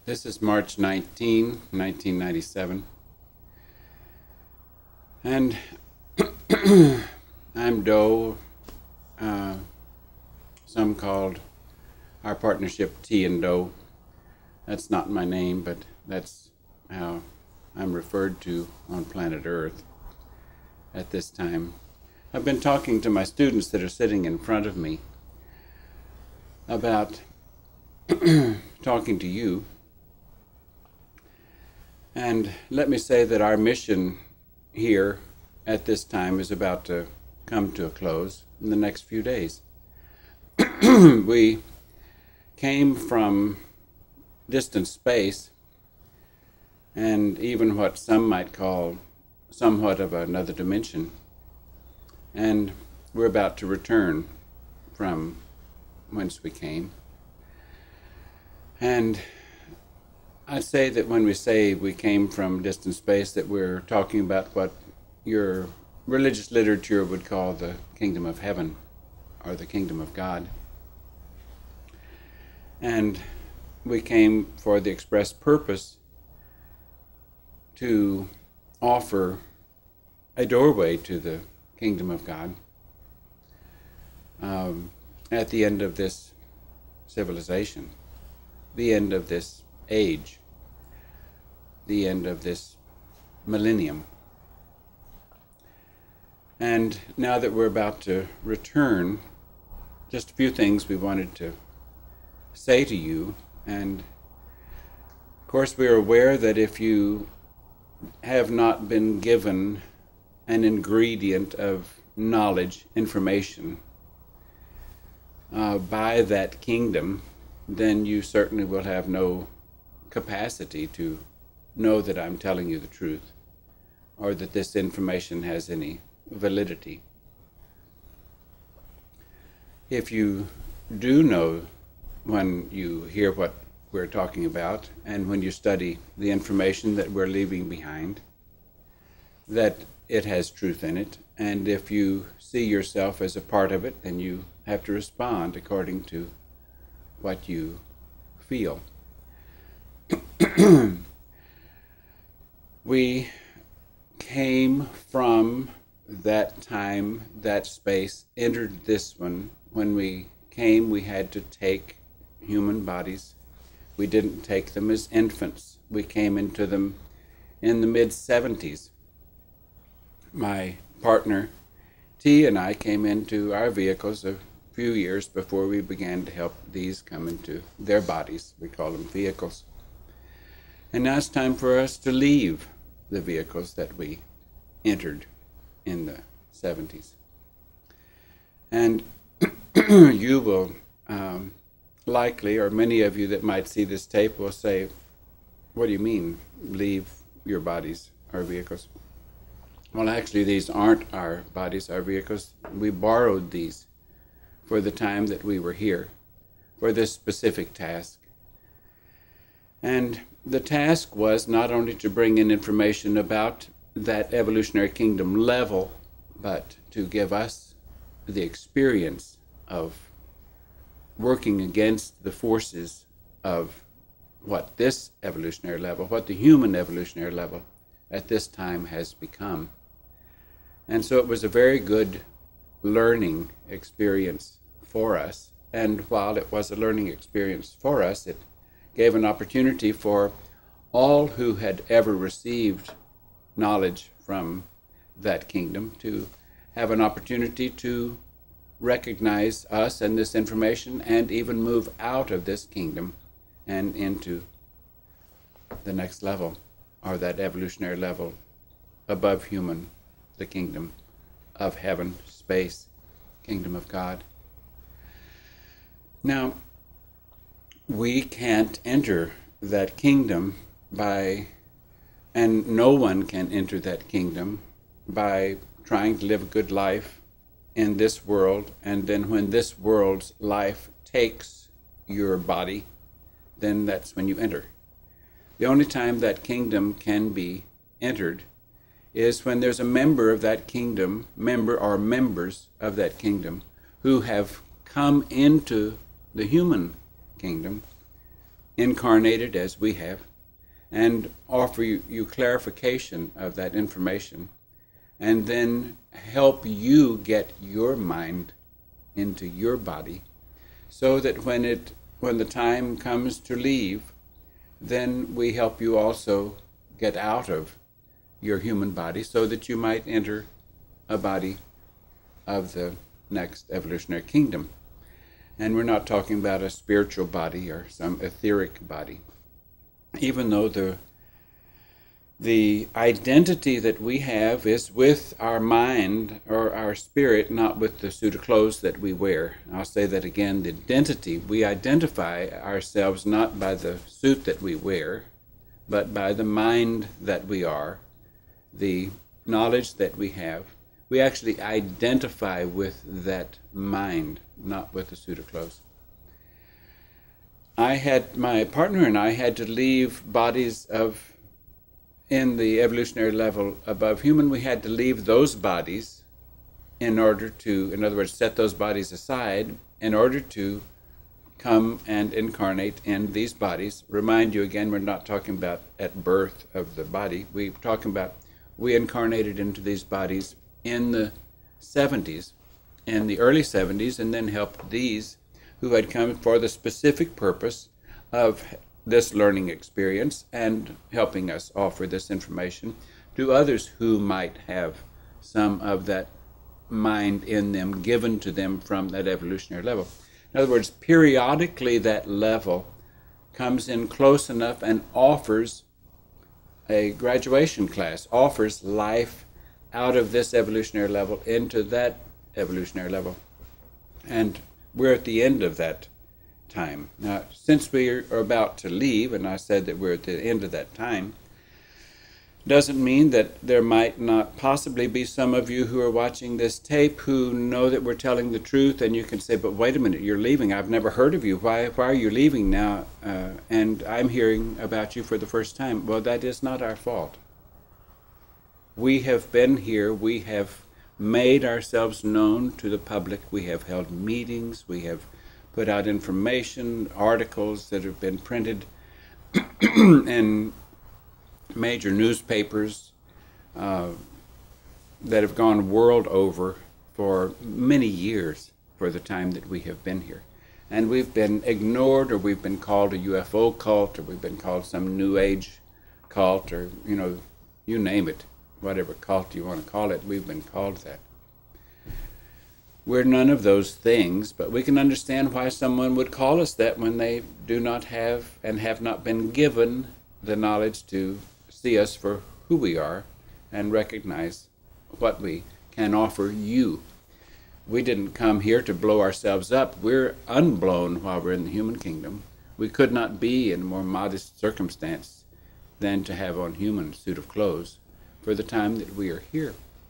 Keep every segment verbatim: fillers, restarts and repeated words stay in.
This is March nineteenth, nineteen ninety-seven, and I'm Doe, uh, some called our partnership T and Doe. That's not my name, but that's how I'm referred to on planet Earth at this time. I've been talking to my students that are sitting in front of me about talking to you. And let me say that our mission here at this time is about to come to a close in the next few days. We came from distant space, and even what some might call somewhat of another dimension. And we're about to return from whence we came. And I'd say that when we say we came from distant space, that we're talking about what your religious literature would call the kingdom of heaven or the kingdom of God. And we came for the express purpose to offer a doorway to the kingdom of God um, at the end of this civilization, the end of this age, the end of this millennium. And now that we're about to return, just a few things we wanted to say to you. And of course we're aware that if you have not been given an ingredient of knowledge, information uh, by that kingdom, then you certainly will have no capacity to know that I'm telling you the truth, or that this information has any validity. If you do know, when you hear what we're talking about, and when you study the information that we're leaving behind, that it has truth in it, and if you see yourself as a part of it, then you have to respond according to what you feel. We came from that time, that space, entered this one. When we came, we had to take human bodies. We didn't take them as infants. We came into them in the mid seventies. My partner T and I came into our vehicles a few years before we began to help these come into their bodies. We call them vehicles. And now it's time for us to leave the vehicles that we entered in the seventies. And you will um, likely, or many of you that might see this tape will say, what do you mean, leave your bodies, our vehicles? Well, actually, these aren't our bodies, our vehicles. We borrowed these for the time that we were here, for this specific task. And the task was not only to bring in information about that evolutionary kingdom level, but to give us the experience of working against the forces of what this evolutionary level, what the human evolutionary level at this time has become. And so it was a very good learning experience for us. And while it was a learning experience for us, it gave an opportunity for all who had ever received knowledge from that kingdom to have an opportunity to recognize us and this information, and even move out of this kingdom and into the next level, or that evolutionary level above human, the kingdom of heaven, space, kingdom of God. Now, we can't enter that kingdom by, and no one can enter that kingdom by trying to live a good life in this world, and then when this world's life takes your body, then that's when you enter. The only time that kingdom can be entered is when there's a member of that kingdom, member or members of that kingdom, who have come into the human kingdom incarnated as we have, and offer you, you clarification of that information, and then help you get your mind into your body, so that when it when the time comes to leave, then we help you also get out of your human body so that you might enter a body of the next evolutionary kingdom. And we're not talking about a spiritual body or some etheric body, even though the the identity that we have is with our mind or our spirit, not with the suit of clothes that we wear. I'll say that again, the identity, we identify ourselves not by the suit that we wear, but by the mind that we are, the knowledge that we have. We actually identify with that mind, not with the suit of clothes. I had, my partner and I had to leave bodies of, in the evolutionary level above human, we had to leave those bodies in order to, in other words, set those bodies aside in order to come and incarnate in these bodies. Remind you again, we're not talking about at birth of the body. We're talking about we incarnated into these bodies in the seventies, in the early seventies, and then helped these who had come for the specific purpose of this learning experience and helping us offer this information to others who might have some of that mind in them given to them from that evolutionary level. In other words, periodically that level comes in close enough and offers a graduation class, offers life out of this evolutionary level into that evolutionary level. And we're at the end of that time. Now, since we are about to leave, and I said that we're at the end of that time, doesn't mean that there might not possibly be some of you who are watching this tape who know that we're telling the truth, and you can say, but wait a minute, you're leaving. I've never heard of you. Why, why are you leaving now? Uh, and I'm hearing about you for the first time. Well, that is not our fault. We have been here. We have made ourselves known to the public. We have held meetings. We have put out information, articles that have been printed in major newspapers uh, that have gone world over for many years for the time that we have been here. And we've been ignored, or we've been called a U F O cult, or we've been called some New Age cult, or, you know, you name it, whatever cult you want to call it, we've been called that. We're none of those things, but we can understand why someone would call us that when they do not have and have not been given the knowledge to see us for who we are and recognize what we can offer you. We didn't come here to blow ourselves up. We're unblown while we're in the human kingdom. We could not be in a more modest circumstance than to have on human suit of clothes for the time that we are here.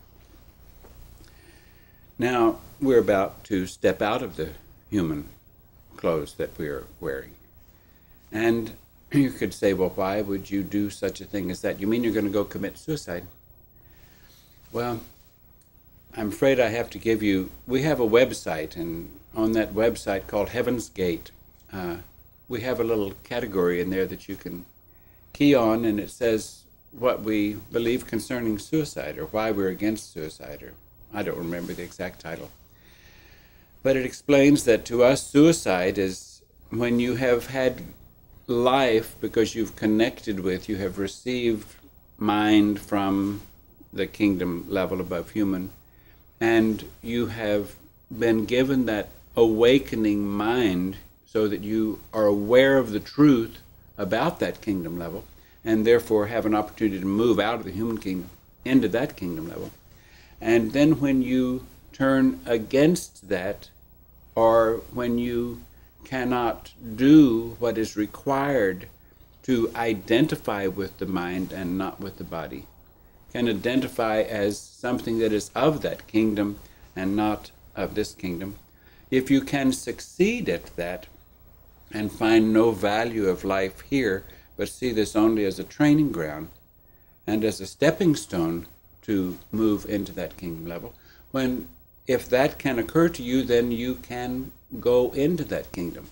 Now, we're about to step out of the human clothes that we are wearing. And you could say, well, why would you do such a thing as that? You mean you're going to go commit suicide? Well, I'm afraid I have to give you, we have a website, and on that website called Heaven's Gate, uh, we have a little category in there that you can key on, and it says what we believe concerning suicide, or why we're against suicide, or I don't remember the exact title. But it explains that to us, suicide is when you have had life because you've connected with, you have received mind from the kingdom level above human, and you have been given that awakening mind so that you are aware of the truth about that kingdom level, and therefore have an opportunity to move out of the human kingdom into that kingdom level. And then when you turn against that, or when you cannot do what is required to identify with the mind and not with the body, can identify as something that is of that kingdom and not of this kingdom, if you can succeed at that and find no value of life here, but see this only as a training ground and as a stepping stone to move into that kingdom level, when if that can occur to you, then you can go into that kingdom.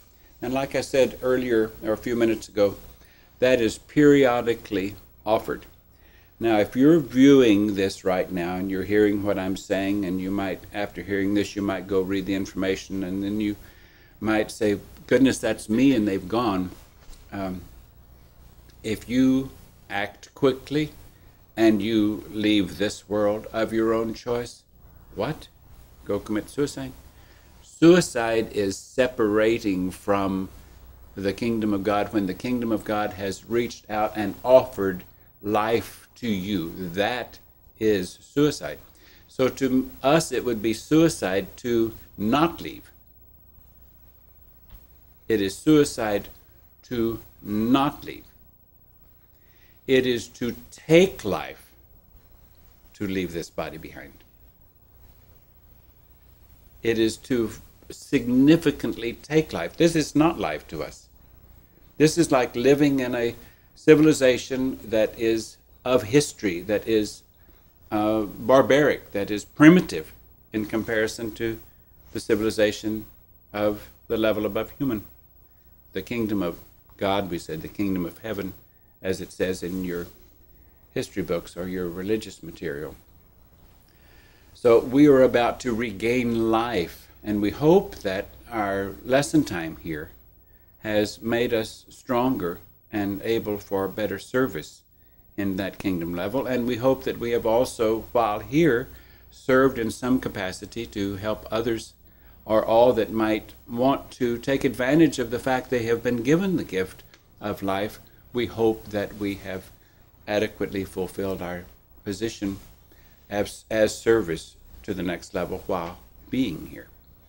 And like I said earlier, or a few minutes ago, that is periodically offered. Now, if you're viewing this right now and you're hearing what I'm saying, and you might, after hearing this, you might go read the information, and then you might say, goodness, that's me, and they've gone. Um, if you act quickly and you leave this world of your own choice, what? Go commit suicide? Suicide is separating from the kingdom of God when the kingdom of God has reached out and offered life to you. That is suicide. So to us, it would be suicide to not leave. It is suicide to not leave. It is to take life to leave this body behind. It is to significantly take life. This is not life to us. This is like living in a civilization that is of history, that is uh, barbaric, that is primitive in comparison to the civilization of the level above human. The kingdom of God, we said, the kingdom of heaven, as it says in your history books or your religious material. So we are about to regain life, and we hope that our lesson time here has made us stronger and able for better service in that kingdom level. And we hope that we have also, while here, served in some capacity to help others or all that might want to take advantage of the fact they have been given the gift of life. We hope that we have adequately fulfilled our position as, as service to the next level while being here.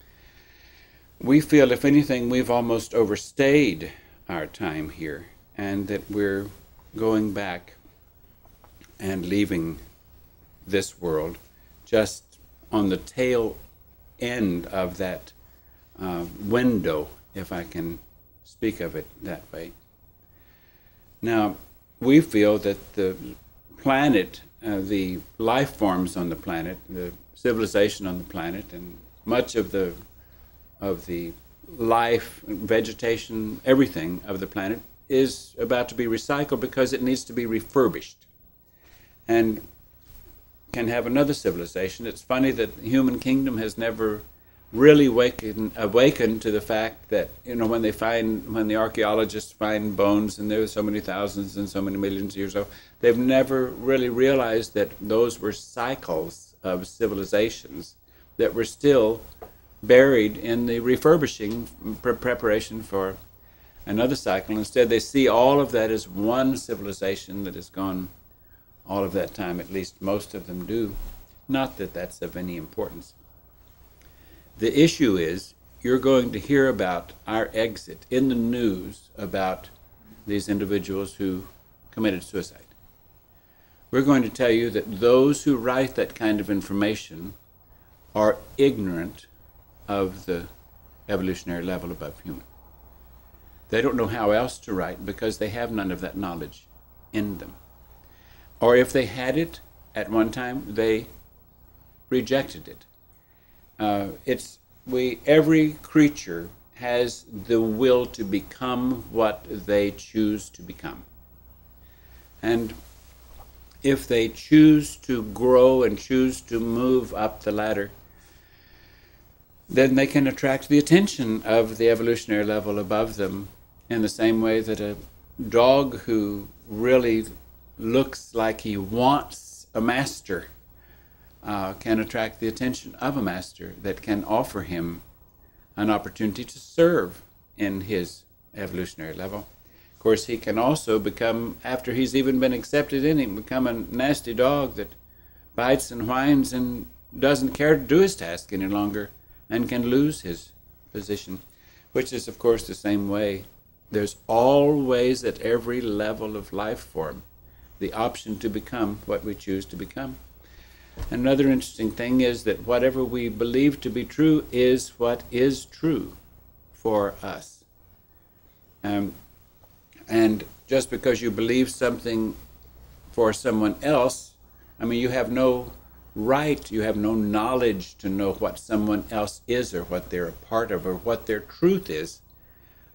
We feel, if anything, we've almost overstayed our time here, and that we're going back and leaving this world just on the tail end of that uh, window, if I can speak of it that way. Now, we feel that the planet, uh, the life forms on the planet, the civilization on the planet, and much of the of the life, vegetation, everything of the planet is about to be recycled because it needs to be refurbished and can have another civilization. It's funny that the human kingdom has never really awakened, awakened to the fact that, you know, when they find, when the archaeologists find bones, and there's so many thousands and so many millions of years ago, they've never really realized that those were cycles of civilizations that were still buried in the refurbishing pre- preparation for another cycle. Instead, they see all of that as one civilization that has gone all of that time. At least most of them do. Not that that's of any importance. The issue is, you're going to hear about our exit in the news about these individuals who committed suicide. We're going to tell you that those who write that kind of information are ignorant of the evolutionary level above human. They don't know how else to write because they have none of that knowledge in them. Or if they had it at one time, they rejected it. Uh, it's we every creature has the will to become what they choose to become. And if they choose to grow and choose to move up the ladder, then they can attract the attention of the evolutionary level above them in the same way that a dog who really looks like he wants a master uh, can attract the attention of a master that can offer him an opportunity to serve in his evolutionary level. Of course, he can also become, after he's even been accepted in him, become a nasty dog that bites and whines and doesn't care to do his task any longer, and can lose his position, which is, of course, the same way. There's always, at every level of life form, the option to become what we choose to become. Another interesting thing is that whatever we believe to be true is what is true for us. Um, and just because you believe something for someone else, I mean, you have no right, you have no knowledge to know what someone else is or what they're a part of or what their truth is.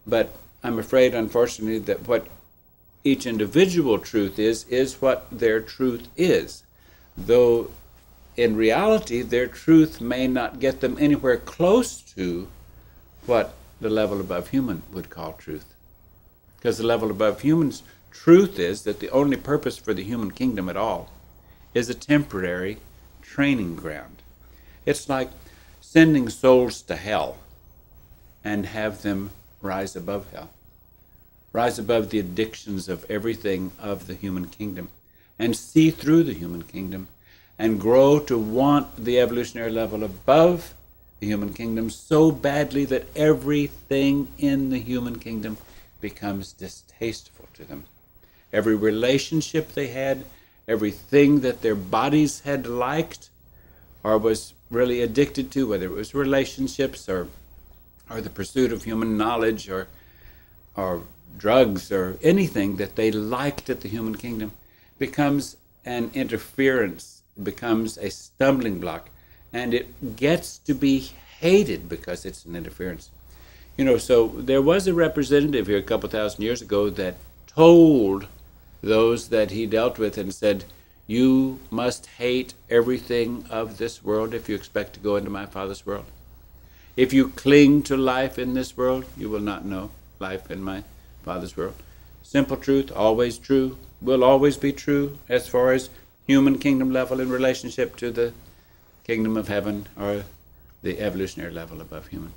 But I'm afraid, unfortunately, that what each individual truth is, is what their truth is. Though in reality, their truth may not get them anywhere close to what the level above human would call truth. Because the level above human's truth is that the only purpose for the human kingdom at all is a temporary training ground. It's like sending souls to hell and have them rise above hell, rise above the addictions of everything of the human kingdom, and see through the human kingdom, and grow to want the evolutionary level above the human kingdom so badly that everything in the human kingdom becomes distasteful to them. Every relationship they had, everything that their bodies had liked or was really addicted to, whether it was relationships or or the pursuit of human knowledge or or drugs or anything that they liked at the human kingdom, becomes an interference, becomes a stumbling block, and it gets to be hated because it's an interference. You know, so there was a representative here a couple thousand years ago that told those that he dealt with and said, you must hate everything of this world if you expect to go into my Father's world. If you cling to life in this world, you will not know life in my Father's world. Simple truth, always true, will always be true as far as human kingdom level in relationship to the kingdom of heaven or the evolutionary level above human.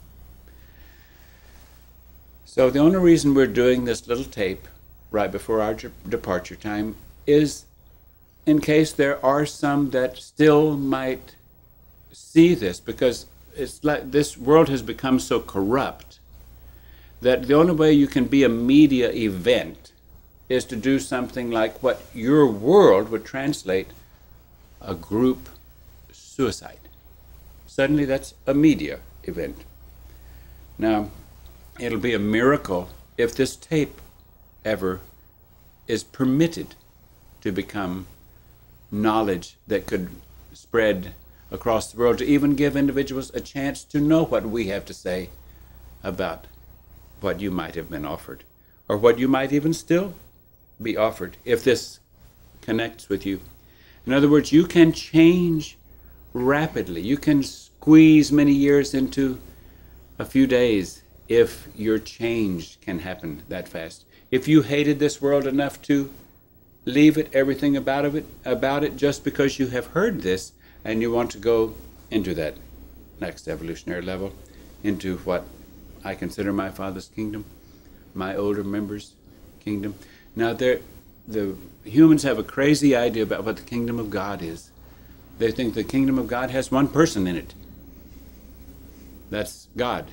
So the only reason we're doing this little tape right before our departure time is in case there are some that still might see this, because it's like this world has become so corrupt that the only way you can be a media event is to do something like what your world would translate a group suicide. Suddenly that's a media event. Now, it'll be a miracle if this tape ever is permitted to become knowledge that could spread across the world, to even give individuals a chance to know what we have to say about what you might have been offered, or what you might even still be offered if this connects with you. In other words, you can change rapidly. You can squeeze many years into a few days if your change can happen that fast. If you hated this world enough to leave it, everything about it, about it, just because you have heard this and you want to go into that next evolutionary level, into what I consider my Father's kingdom, my older members' kingdom. Now, the humans have a crazy idea about what the kingdom of God is. They think the kingdom of God has one person in it. That's God.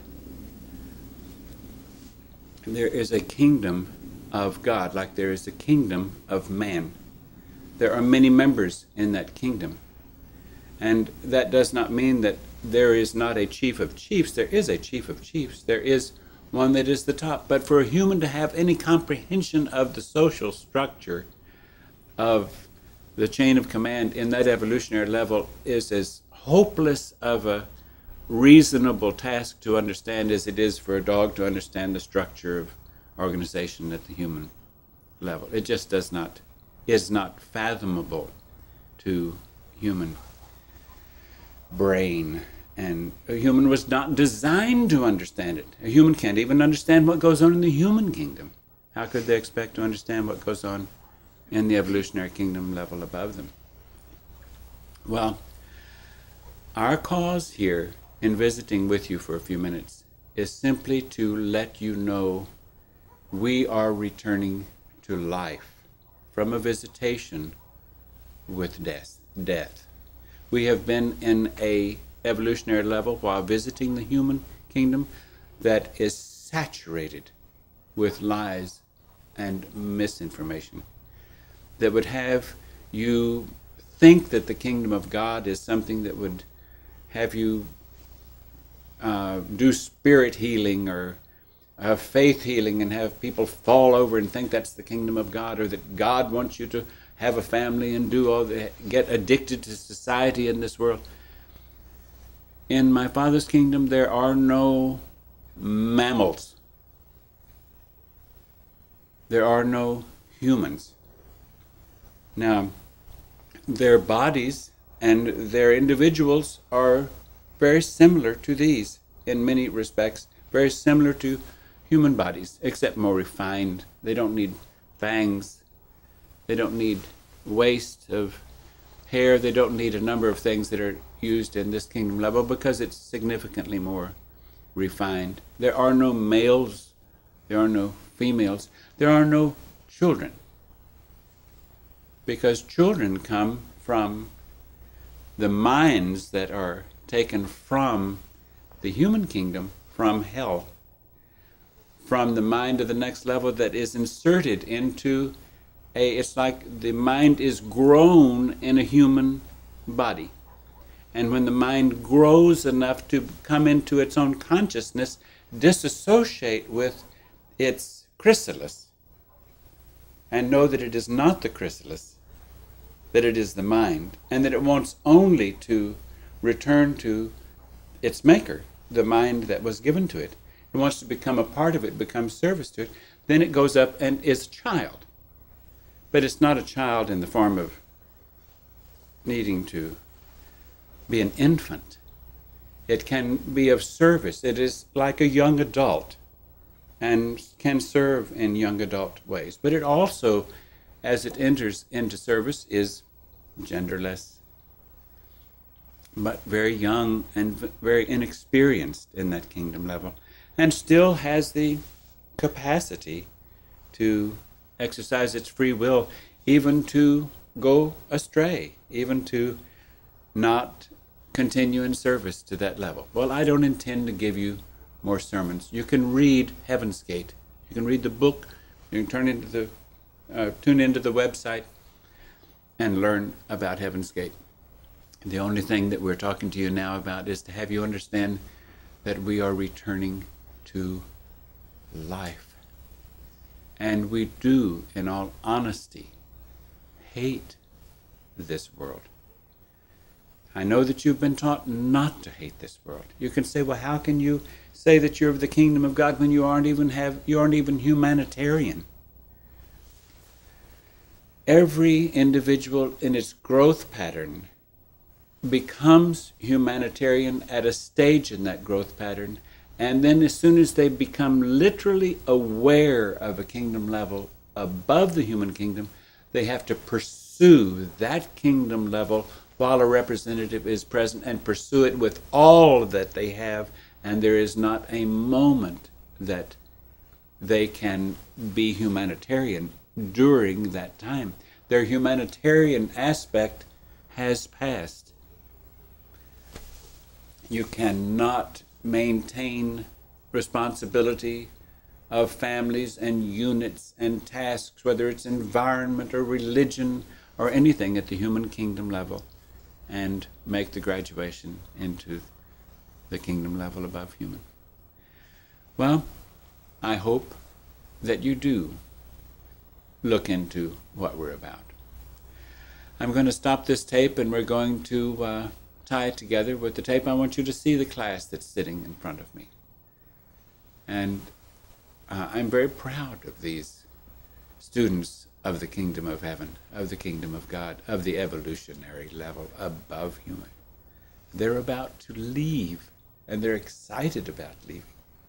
There is a kingdom of God, like there is a kingdom of man. There are many members in that kingdom. And that does not mean that there is not a chief of chiefs. There is a chief of chiefs. There is one that is the top. But for a human to have any comprehension of the social structure of the chain of command in that evolutionary level is as hopeless of a reasonable task to understand as it is for a dog to understand the structure of organization at the human level. It just does not, is not fathomable to human brain. And a human was not designed to understand it. A human can't even understand what goes on in the human kingdom. How could they expect to understand what goes on in the evolutionary kingdom level above them? Well, our cause here in visiting with you for a few minutes is simply to let you know we are returning to life from a visitation with death. death. We have been in a evolutionary level while visiting the human kingdom that is saturated with lies and misinformation that would have you think that the kingdom of God is something that would have you uh, do spirit healing or uh, faith healing and have people fall over and think that's the kingdom of God, or that God wants you to have a family and do all the, get addicted to society in this world. In my Father's kingdom, there are no mammals. There are no humans. Now, their bodies and their individuals are very similar to these in many respects, very similar to human bodies, except more refined. They don't need fangs. They don't need waste of hair. They don't need a number of things that are used in this kingdom level because it's significantly more refined. There are no males. There are no females. There are no children, because children come from the minds that are taken from the human kingdom, from hell, from the mind of the next level that is inserted into a, it's like the mind is grown in a human body. And when the mind grows enough to come into its own consciousness, disassociate with its chrysalis, and know that it is not the chrysalis, that it is the mind, and that it wants only to return to its maker, the mind that was given to it. It wants to become a part of it, become service to it. Then it goes up and is a child. But it's not a child in the form of needing to be an infant. It can be of service. It is like a young adult and can serve in young adult ways. But it also, as it enters into service, is genderless, but very young and very inexperienced in that kingdom level, and still has the capacity to exercise its free will, even to go astray, even to not continue in service to that level. Well, I don't intend to give you more sermons. You can read Heaven's Gate. You can read the book. You can turn into the, uh, tune into the website and learn about Heaven's Gate. The only thing that we're talking to you now about is to have you understand that we are returning to life. And we do, in all honesty, hate this world. I know that you've been taught not to hate this world. You can say, well, how can you say that you're of the kingdom of God when you aren't even have you aren't even humanitarian? Every individual in its growth pattern becomes humanitarian at a stage in that growth pattern, and then as soon as they become literally aware of a kingdom level above the human kingdom, they have to pursue that kingdom level while a representative is present, and pursue it with all that they have, and there is not a moment that they can be humanitarian during that time. Their humanitarian aspect has passed. You cannot maintain responsibility of families and units and tasks, whether it's environment or religion or anything at the human kingdom level, and make the graduation into the kingdom level above human. Well, I hope that you do look into what we're about. I'm going to stop this tape, and we're going to uh, tie it together with the tape. I want you to see the class that's sitting in front of me. And uh, I'm very proud of these students of the kingdom of heaven, of the kingdom of God, of the evolutionary level above human. They're about to leave, and they're excited about leaving.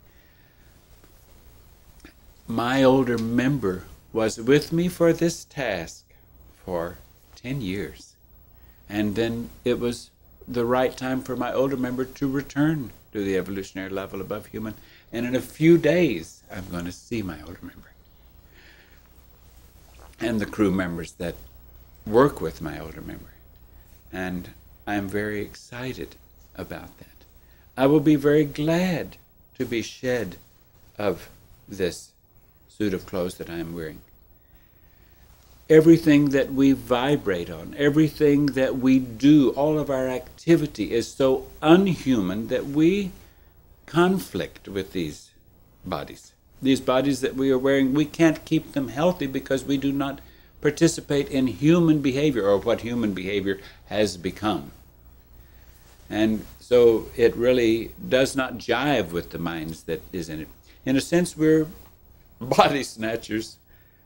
My older member was with me for this task for ten years. And then it was the right time for my older member to return to the evolutionary level above human. And in a few days, I'm going to see my older member and the crew members that work with my older member. And I'm very excited about that. I will be very glad to be shed of this suit of clothes that I am wearing. Everything that we vibrate on, everything that we do, all of our activity is so unhuman that we conflict with these bodies. These bodies that we are wearing, we can't keep them healthy because we do not participate in human behavior, or what human behavior has become. And so it really does not jive with the minds that is in it. In a sense, we're body snatchers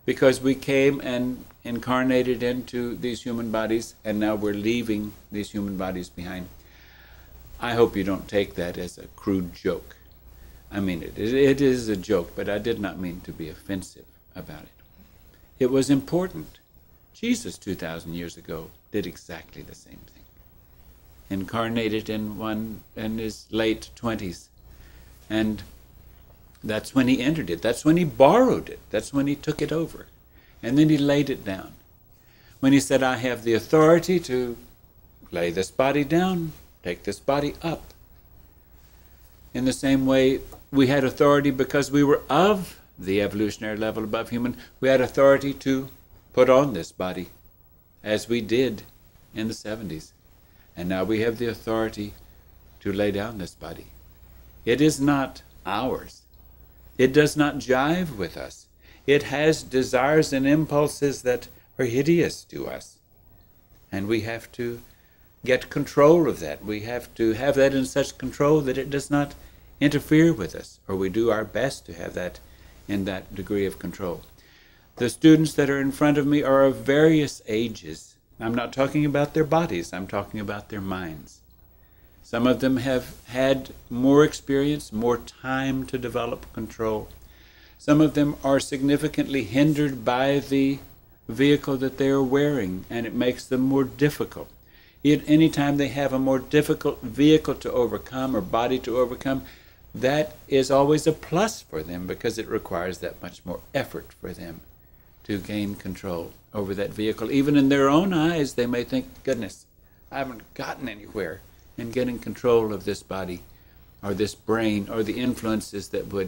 because we came and incarnated into these human bodies, and now we're leaving these human bodies behind. I hope you don't take that as a crude joke. I mean, it, it is a joke, but I did not mean to be offensive about it. It was important. Jesus, two thousand years ago, did exactly the same thing. Incarnated in one in his late twenties. And that's when he entered it. That's when he borrowed it. That's when he took it over. And then he laid it down. When he said, I have the authority to lay this body down, take this body up. In the same way, we had authority because we were of the evolutionary level above human. We had authority to put on this body, as we did in the seventies. And now we have the authority to lay down this body. It is not ours. It does not jive with us. It has desires and impulses that are hideous to us. And we have to get control of that. We have to have that in such control that it does not interfere with us, or we do our best to have that in that degree of control. The students that are in front of me are of various ages. I'm not talking about their bodies, I'm talking about their minds. Some of them have had more experience, more time to develop control. Some of them are significantly hindered by the vehicle that they are wearing, and it makes them more difficult. Any time they have a more difficult vehicle to overcome or body to overcome, that is always a plus for them because it requires that much more effort for them to gain control over that vehicle. Even in their own eyes, they may think, goodness, I haven't gotten anywhere in getting control of this body or this brain or the influences that would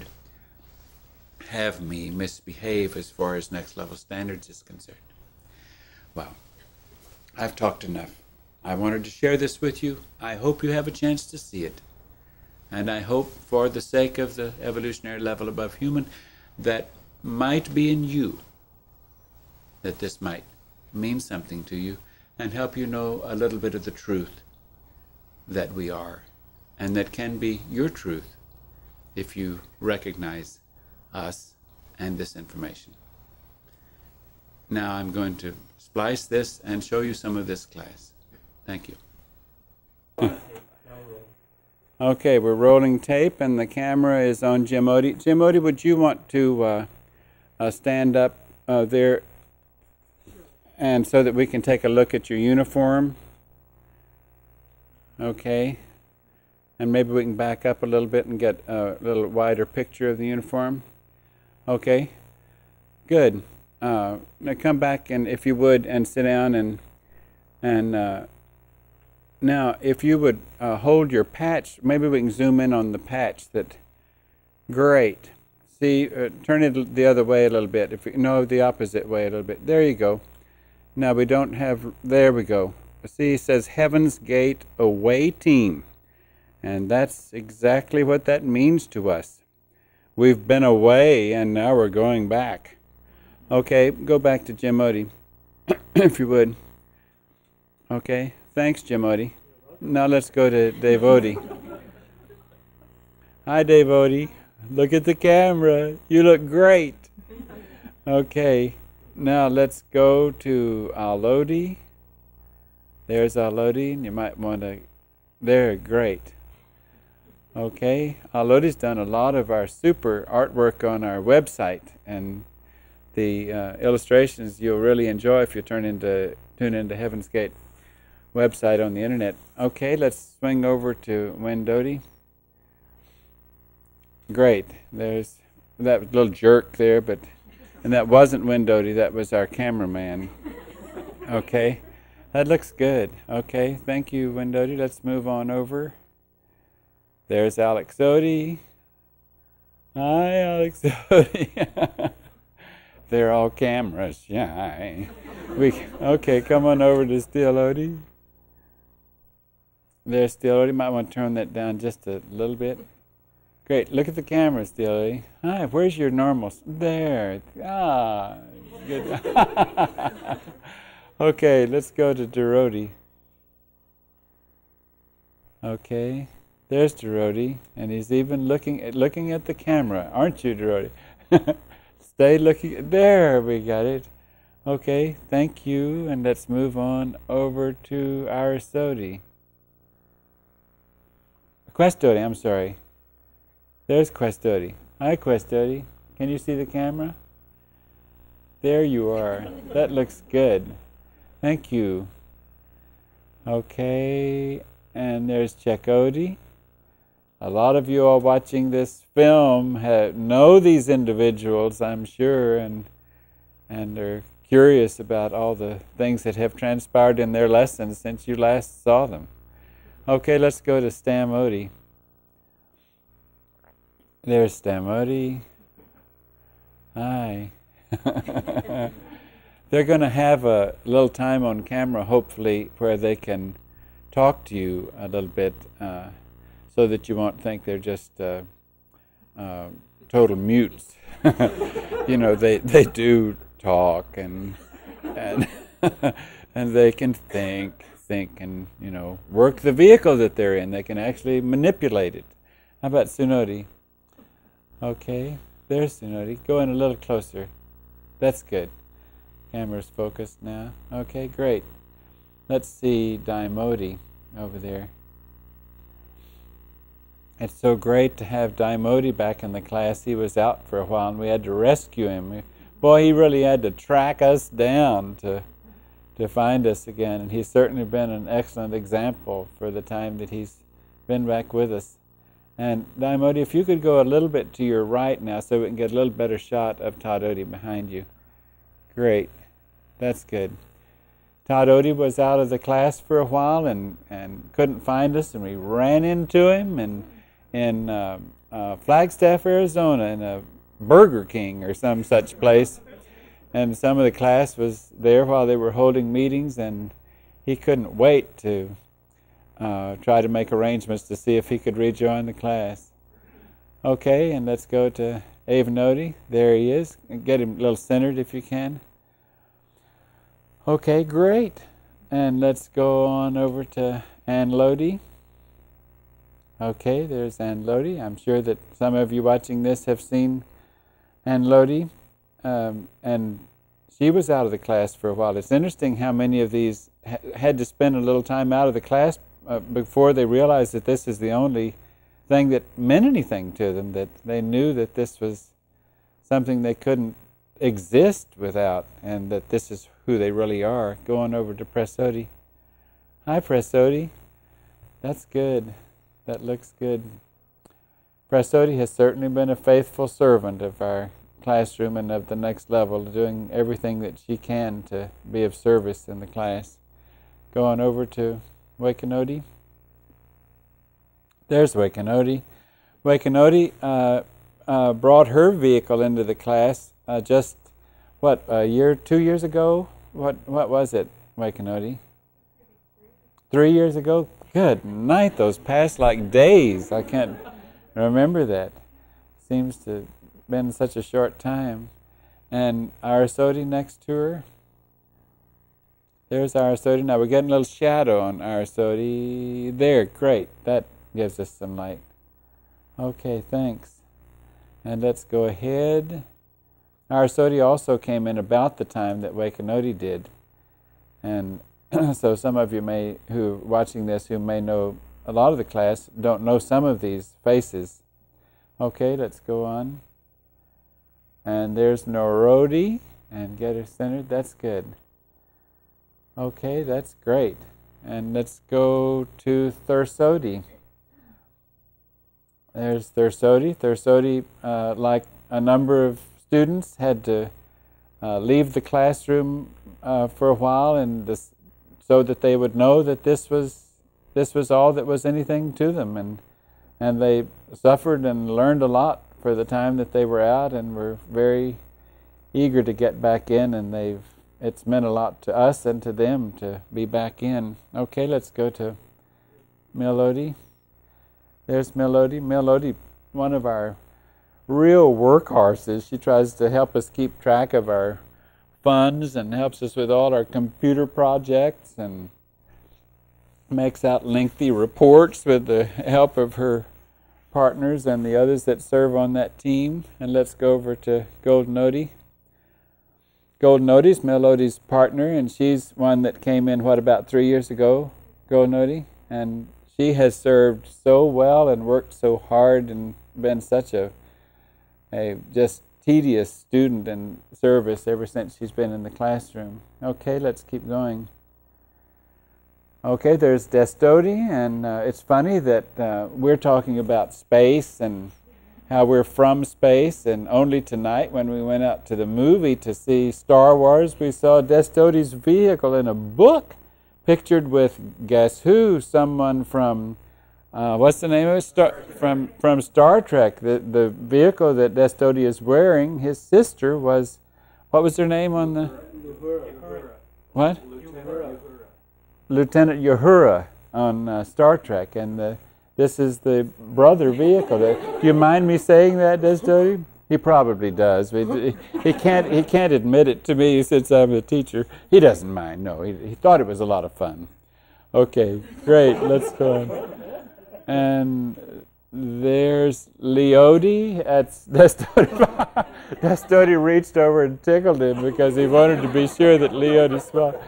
have me misbehave as far as next level standards is concerned. Well, I've talked enough. I wanted to share this with you. I hope you have a chance to see it. And I hope, for the sake of the evolutionary level above human, that might be in you, that this might mean something to you and help you know a little bit of the truth that we are, and that can be your truth if you recognize us and this information. Now I'm going to splice this and show you some of this class. Thank you. Okay, we're rolling tape and the camera is on Jim Odie. Jim Odie, would you want to uh, uh, stand up uh, there and so that we can take a look at your uniform? Okay. And maybe we can back up a little bit and get a little wider picture of the uniform. Okay. Good. Uh, now come back and, if you would, and sit down and and uh, now if you would uh, hold your patch. Maybe we can zoom in on the patch. That great. See, uh, turn it the other way a little bit. If you, no, the opposite way a little bit. There you go. Now we don't have. There we go. See, it says Heaven's Gate awaiting, and that's exactly what that means to us. We've been away and now we're going back. Okay, go back to Jim Odie, if you would. Okay, thanks, Jim Odie. Now let's go to Dave Odie. Hi, Dave Odie. Look at the camera. You look great. Okay, now let's go to Alodi. There's Alodi. You might want to... There, great. Okay, Alodi's done a lot of our super artwork on our website, and the uh, illustrations you'll really enjoy if you turn into tune into Heaven's Gate website on the internet. Okay, let's swing over to Wendodi. Great. There's that little jerk there, but and that wasn't Wendodi. That was our cameraman. Okay, that looks good. Okay, thank you, Wendodi. Let's move on over. There's Alex Odie. Hi, Alex Odie. They're all cameras. Yeah. Hi. We okay. Come on over to Steel Odie. There's Steel Odie. Might want to turn that down just a little bit. Great. Look at the camera, Steel Odie. Hi. Where's your normal? There. Ah. Good. Okay. Let's go to Doroti. Okay. There's Doroti, and he's even looking at looking at the camera, aren't you, Doroti? Stay looking. There, we got it. Okay, thank you, and let's move on over to Aristodi. Questodi, I'm sorry. There's Questodi. Hi, Questodi. Can you see the camera? There you are. That looks good. Thank you. Okay, and there's Chekodi. A lot of you all watching this film have, know these individuals, I'm sure, and and are curious about all the things that have transpired in their lessons since you last saw them. Okay, let's go to Stamodi. There's Stamodi. Hi. They're going to have a little time on camera, hopefully, where they can talk to you a little bit, uh, so that you won't think they're just uh, uh, total mutes. You know, they, they do talk, and and and they can think, think, and you know, work the vehicle that they're in. They can actually manipulate it. How about Sunodi? Okay, there's Sunodi. Go in a little closer. That's good. Camera's focused now. Okay, great. Let's see Daimodi over there. It's so great to have Daimodi back in the class. He was out for a while and we had to rescue him. Boy, he really had to track us down to to find us again. And he's certainly been an excellent example for the time that he's been back with us. And Daimodi, if you could go a little bit to your right now so we can get a little better shot of Tadodi behind you. Great. That's good. Tadodi was out of the class for a while and, and couldn't find us, and we ran into him in, in uh, uh, Flagstaff, Arizona, in a Burger King or some such place. And some of the class was there while they were holding meetings, and he couldn't wait to uh, try to make arrangements to see if he could rejoin the class. Okay, and let's go to Avenodi. There he is. Get him a little centered if you can. Okay, great. And let's go on over to Ann Lodi. Okay, there's Ann Lodi. I'm sure that some of you watching this have seen Ann Lodi. Um, and she was out of the class for a while. It's interesting how many of these ha- had to spend a little time out of the class uh, before they realized that this is the only thing that meant anything to them, that they knew that this was something they couldn't exist without, and that this is who they really are. Going over to Prasodi. Hi, Prasodi. That's good. That looks good. Prasodi has certainly been a faithful servant of our classroom and of the next level, doing everything that she can to be of service in the class. Going over to Wakanodi. There's Wakanodi. Wakanodi uh, uh, brought her vehicle into the class uh, just, what, a year, two years ago? What what was it, Wakanodi? Three years ago? Good night, those passed like days. I can't remember that. Seems to have been such a short time. And Arasodi next to her. There's Arasodi. Now we're getting a little shadow on Arasodi. There, great. That gives us some light. Okay, thanks. And let's go ahead. Arasodi also came in about the time that Wakanodi did. And so some of you may, who are watching this, who may know a lot of the class, don't know some of these faces. Okay, let's go on. And there's Norodi, and get her centered. That's good. Okay, that's great. And let's go to Thursodi. There's Thursodi. Thursodi, uh, like a number of students, had to uh, leave the classroom uh, for a while, and this, so that they would know that this was this was all that was anything to them, and and they suffered and learned a lot for the time that they were out, and were very eager to get back in, and they've it's meant a lot to us and to them to be back in. Okay, let's go to Melody. There's Melody. Melody, one of our real workhorses. She tries to help us keep track of our funds and helps us with all our computer projects and makes out lengthy reports with the help of her partners and the others that serve on that team. And let's go over to Golden Odie. Golden Odie's Melodie's partner, and she's one that came in, what, about three years ago, Golden Odie? And she has served so well and worked so hard and been such a, a just tedious student in service ever since she's been in the classroom. Okay, let's keep going. Okay, there's Destody, and uh, it's funny that uh, we're talking about space and how we're from space, and only tonight when we went out to the movie to see Star Wars, we saw Destody's vehicle in a book pictured with, guess who, someone from, uh, what's the name of it? Star, from, from Star Trek. The, the vehicle that Destody is wearing, his sister was, what was her name on the? Uhura. What? Uhura. Lieutenant Uhura on uh, Star Trek, and the, this is the brother vehicle. Do you mind me saying that, Destody? He probably does. He, he can't. He can't admit it to me since I'm a teacher. He doesn't mind. No, he, he thought it was a lot of fun. Okay, great. Let's go on. And there's Leody. That's Destody. Destody reached over and tickled him because he wanted to be sure that Leody smiled.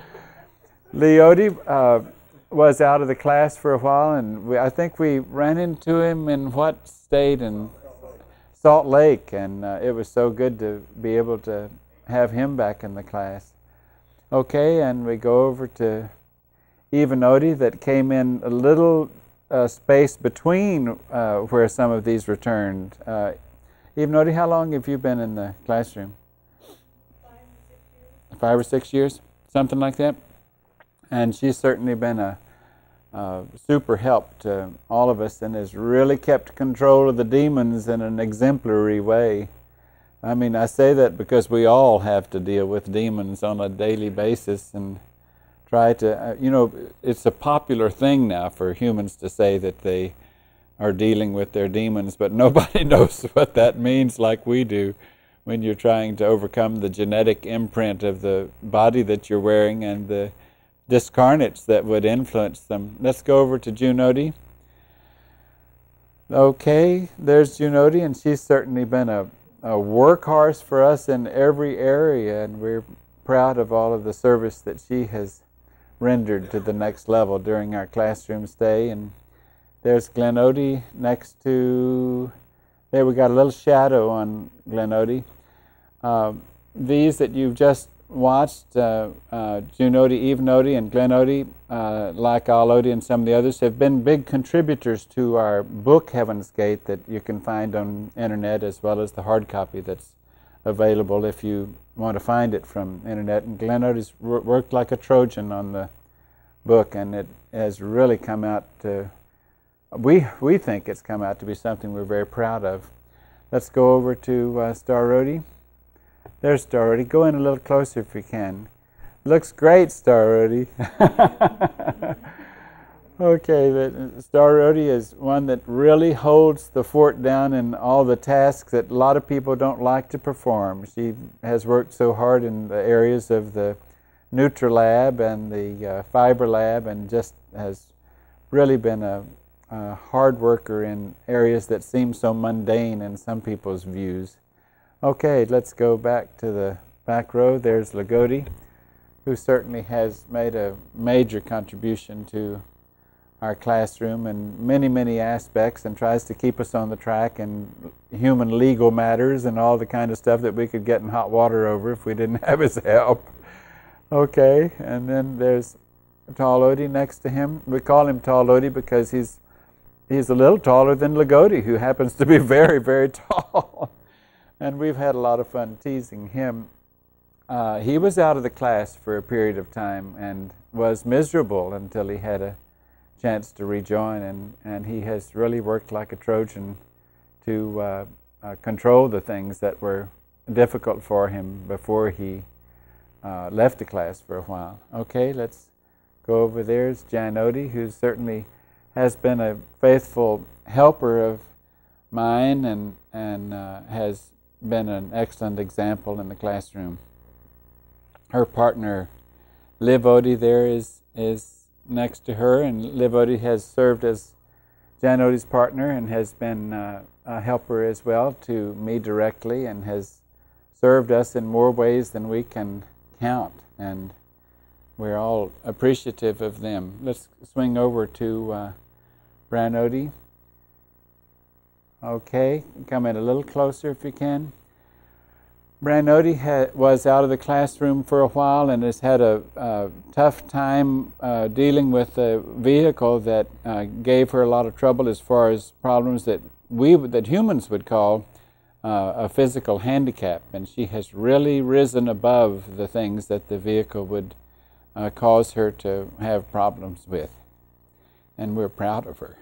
Leody uh, was out of the class for a while, and we, I think we ran into him in what state? In Salt Lake, and uh, it was so good to be able to have him back in the class. Okay, and we go over to Evanody that came in a little uh, space between uh, where some of these returned. Uh, Evanody, how long have you been in the classroom? Five or six years. Five or six years, something like that? And she's certainly been a uh, super help to all of us and has really kept control of the demons in an exemplary way. I mean, I say that because we all have to deal with demons on a daily basis and try to, uh, you know, it's a popular thing now for humans to say that they are dealing with their demons, but nobody knows what that means like we do when you're trying to overcome the genetic imprint of the body that you're wearing and the discarnates that would influence them. Let's go over to Junodi. Okay, there's Junodi, and she's certainly been a, a workhorse for us in every area, and we're proud of all of the service that she has rendered to the next level during our classroom stay. And there's Glenody next to, there we got a little shadow on Glenody. Uh, these that you've just watched, uh, uh, Junodi, Evenody, and Glenody, uh, like Allody and some of the others, have been big contributors to our book, Heaven's Gate, that you can find on internet, as well as the hard copy that's available if you want to find it from internet. And Glenody's worked like a Trojan on the book, and it has really come out to, we, we think it's come out to be something we're very proud of. Let's go over to uh, Starody. There's Starody. Go in a little closer if you can. Looks great, Starody. Okay, but Starody is one that really holds the fort down in all the tasks that a lot of people don't like to perform. She has worked so hard in the areas of the NutriLab and the uh, Fiber Lab, and just has really been a, a hard worker in areas that seem so mundane in some people's views. Okay, let's go back to the back row. There's Lagodi, who certainly has made a major contribution to our classroom in many, many aspects, and tries to keep us on the track in human legal matters and all the kind of stuff that we could get in hot water over if we didn't have his help. Okay, and then there's Tall Odie next to him. We call him Tall Odie because he's he's a little taller than Lagodi, who happens to be very, very tall. And we've had a lot of fun teasing him. Uh, he was out of the class for a period of time and was miserable until he had a chance to rejoin, and, and he has really worked like a Trojan to uh, uh, control the things that were difficult for him before he uh, left the class for a while. Okay, let's go over there. There's Jan Odie, who certainly has been a faithful helper of mine and, and uh, has been an excellent example in the classroom. Her partner, Liv Odie, there is, is next to her, and Liv Odie has served as Jan Odie's partner and has been uh, a helper as well to me directly and has served us in more ways than we can count. And we're all appreciative of them. Let's swing over to uh, Bran Odie. Okay, come in a little closer if you can. Bran Odie ha- was out of the classroom for a while and has had a, a tough time uh, dealing with a vehicle that uh, gave her a lot of trouble as far as problems that we that humans would call uh, a physical handicap. And she has really risen above the things that the vehicle would uh, cause her to have problems with. And we're proud of her.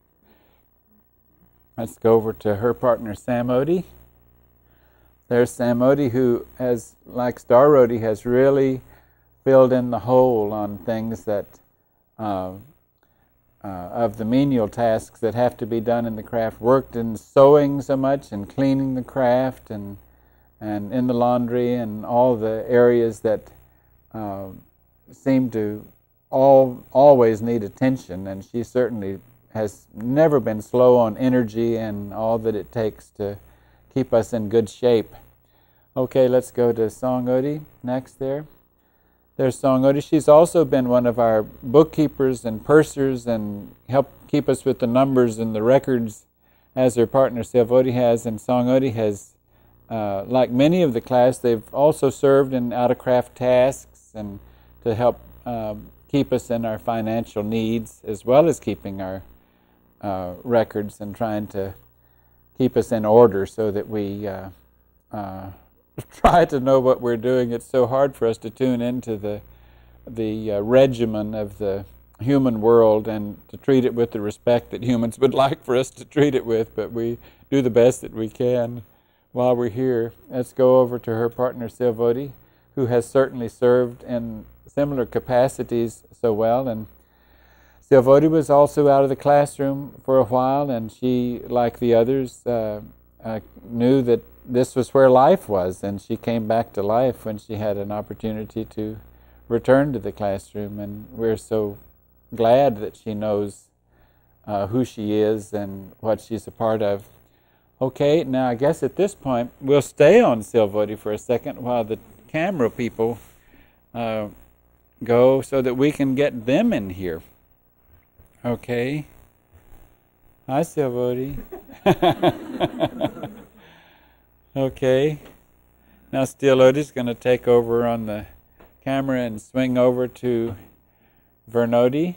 Let's go over to her partner, Sam Odie. There's Sam Odie, who, has, like Star Odie, has really filled in the hole on things that, uh, uh, of the menial tasks that have to be done in the craft. Worked in sewing so much and cleaning the craft and and in the laundry and all the areas that uh, seem to all always need attention. And she certainly has never been slow on energy and all that it takes to keep us in good shape. Okay, let's go to Song Odie next there. There's Song Odie. She's also been one of our bookkeepers and pursers and helped keep us with the numbers and the records as her partner Sylv Odie has. And Song Odie has, uh, like many of the class, they've also served in out-of-craft tasks and to help uh, keep us in our financial needs as well as keeping our uh, records and trying to keep us in order so that we uh, uh, try to know what we're doing. It's so hard for us to tune into the the uh, regimen of the human world and to treat it with the respect that humans would like for us to treat it with, but we do the best that we can while we're here. Let's go over to her partner, Sylv Odie, who has certainly served in similar capacities so well. And Sylv Odie was also out of the classroom for a while, and she, like the others, uh, uh, knew that this was where life was, and she came back to life when she had an opportunity to return to the classroom, and we're so glad that she knows uh, who she is and what she's a part of. Okay, now I guess at this point we'll stay on Sylv Odie for a second while the camera people uh, go so that we can get them in here. Okay. Hi, Sylv Odie. Okay. Now Steel Odie's going to take over on the camera and swing over to Vern Odie.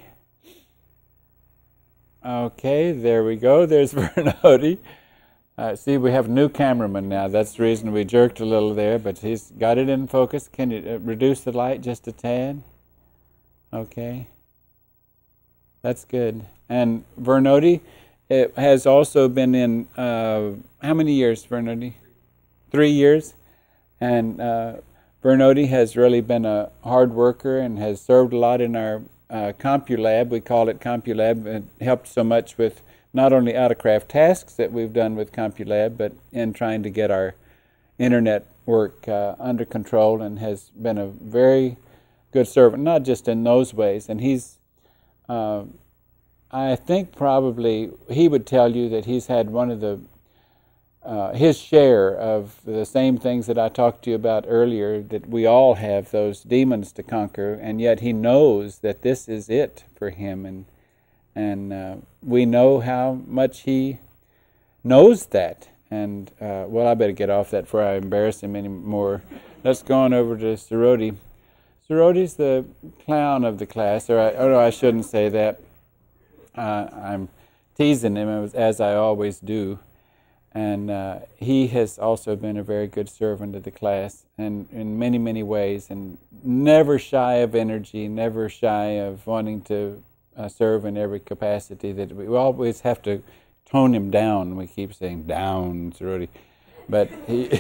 Okay, there we go. There's Vern Odie. Uh, see, we have a new cameraman now. That's the reason we jerked a little there, but he's got it in focus. Can you uh, reduce the light just a tad? Okay. That's good. And Vern Odie, it has also been in, uh, how many years, Vern Odie? Three years. And uh, Vern Odie has really been a hard worker and has served a lot in our uh, CompuLab. We call it CompuLab. It helped so much with not only out-of-craft tasks that we've done with CompuLab, but in trying to get our internet work uh, under control, and has been a very good servant, not just in those ways. And he's, uh, I think probably he would tell you that he's had one of the Uh, his share of the same things that I talked to you about earlier, that we all have those demons to conquer, and yet he knows that this is it for him, and and uh, we know how much he knows that. And uh, well, I better get off that before I embarrass him anymore. Let's go on over to Sir Odie. Sir Odie's the clown of the class, or I, oh no, I shouldn't say that. Uh, I'm teasing him, as, as I always do. And uh, he has also been a very good servant of the class, and in many, many ways, and never shy of energy, never shy of wanting to uh, serve in every capacity. That we always have to tone him down. We keep saying down, Sir Odie, but he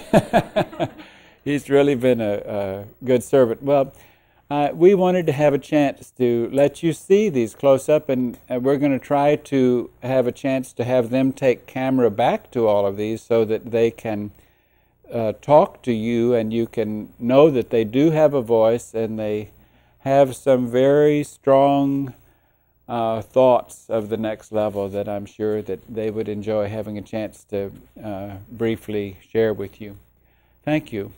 he's really been a, a good servant. Well, uh, we wanted to have a chance to let you see these close up, and uh, we're going to try to have a chance to have them take camera back to all of these so that they can uh, talk to you, and you can know that they do have a voice and they have some very strong uh, thoughts of the next level that I'm sure that they would enjoy having a chance to uh, briefly share with you. Thank you.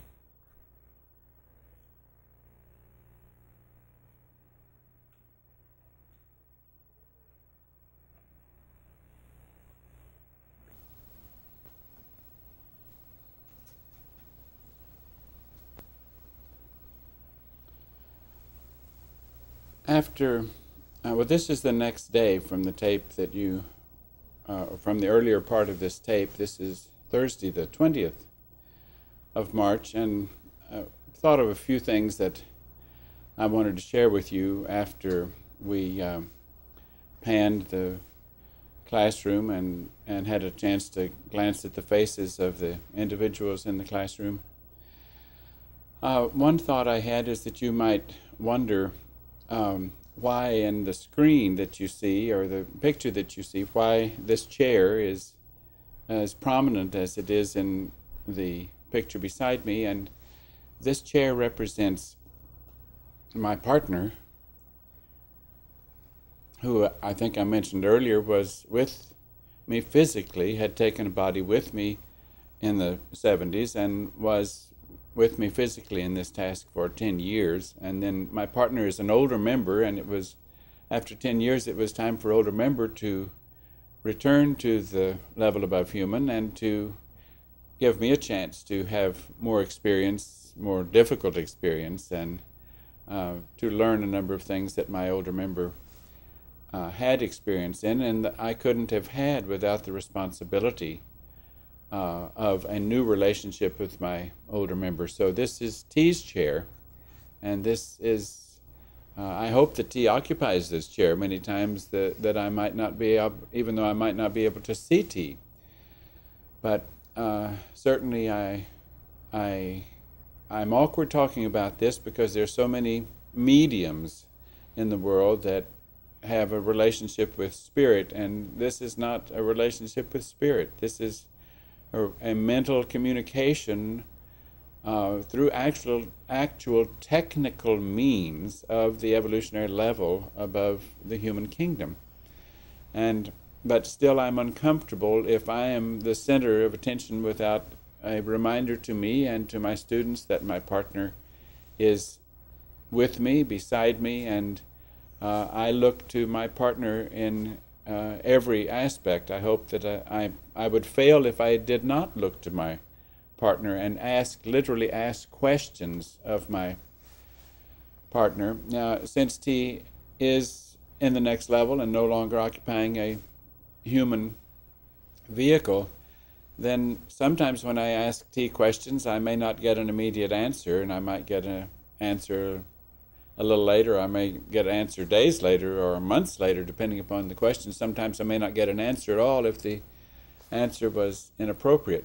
After, uh, well, this is the next day from the tape that you, uh, from the earlier part of this tape. This is Thursday, the twentieth of March, and I thought of a few things that I wanted to share with you after we um, panned the classroom and, and had a chance to glance at the faces of the individuals in the classroom. Uh, one thought I had is that you might wonder Um, why in the screen that you see, or the picture that you see, why this chair is as prominent as it is in the picture beside me. And this chair represents my partner, who I think I mentioned earlier was with me physically, had taken a body with me in the seventies and was with me physically in this task for ten years. And then my partner is an older member, and it was after ten years it was time for older member to return to the level above human and to give me a chance to have more experience, more difficult experience, and uh, to learn a number of things that my older member uh, had experience in and that I couldn't have had without the responsibility Uh, of a new relationship with my older member. So this is T's chair, and this is, uh, I hope that T occupies this chair many times that, that I might not be able, even though I might not be able to see T. But uh, certainly I, I, I'm awkward talking about this because there's so many mediums in the world that have a relationship with spirit, and this is not a relationship with spirit. This is or a mental communication uh, through actual actual technical means of the evolutionary level above the human kingdom. And but still I'm uncomfortable if I am the center of attention without a reminder to me and to my students that my partner is with me, beside me, and uh, I look to my partner in Uh, every aspect. I hope that I, I I would fail if I did not look to my partner and ask, literally ask questions of my partner. Now, since T is in the next level and no longer occupying a human vehicle, then sometimes when I ask T questions, I may not get an immediate answer, and I might get an answer a little later. I may get an answer days later or months later, depending upon the question. Sometimes I may not get an answer at all if the answer was inappropriate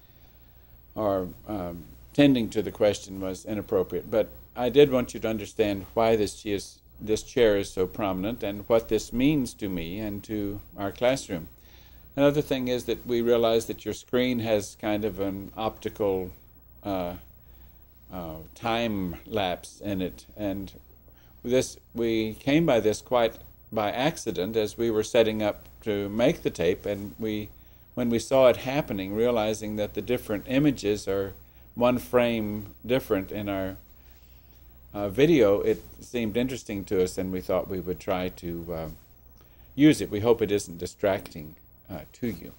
or um, tending to the question was inappropriate. But I did want you to understand why this, is, this chair is so prominent and what this means to me and to our classroom. Another thing is that we realize that your screen has kind of an optical uh, Uh, time lapse in it, and this we came by this quite by accident as we were setting up to make the tape, and we when we saw it happening, realizing that the different images are one frame different in our uh, video, it seemed interesting to us, and we thought we would try to uh, use it. We hope it isn't distracting uh, to you.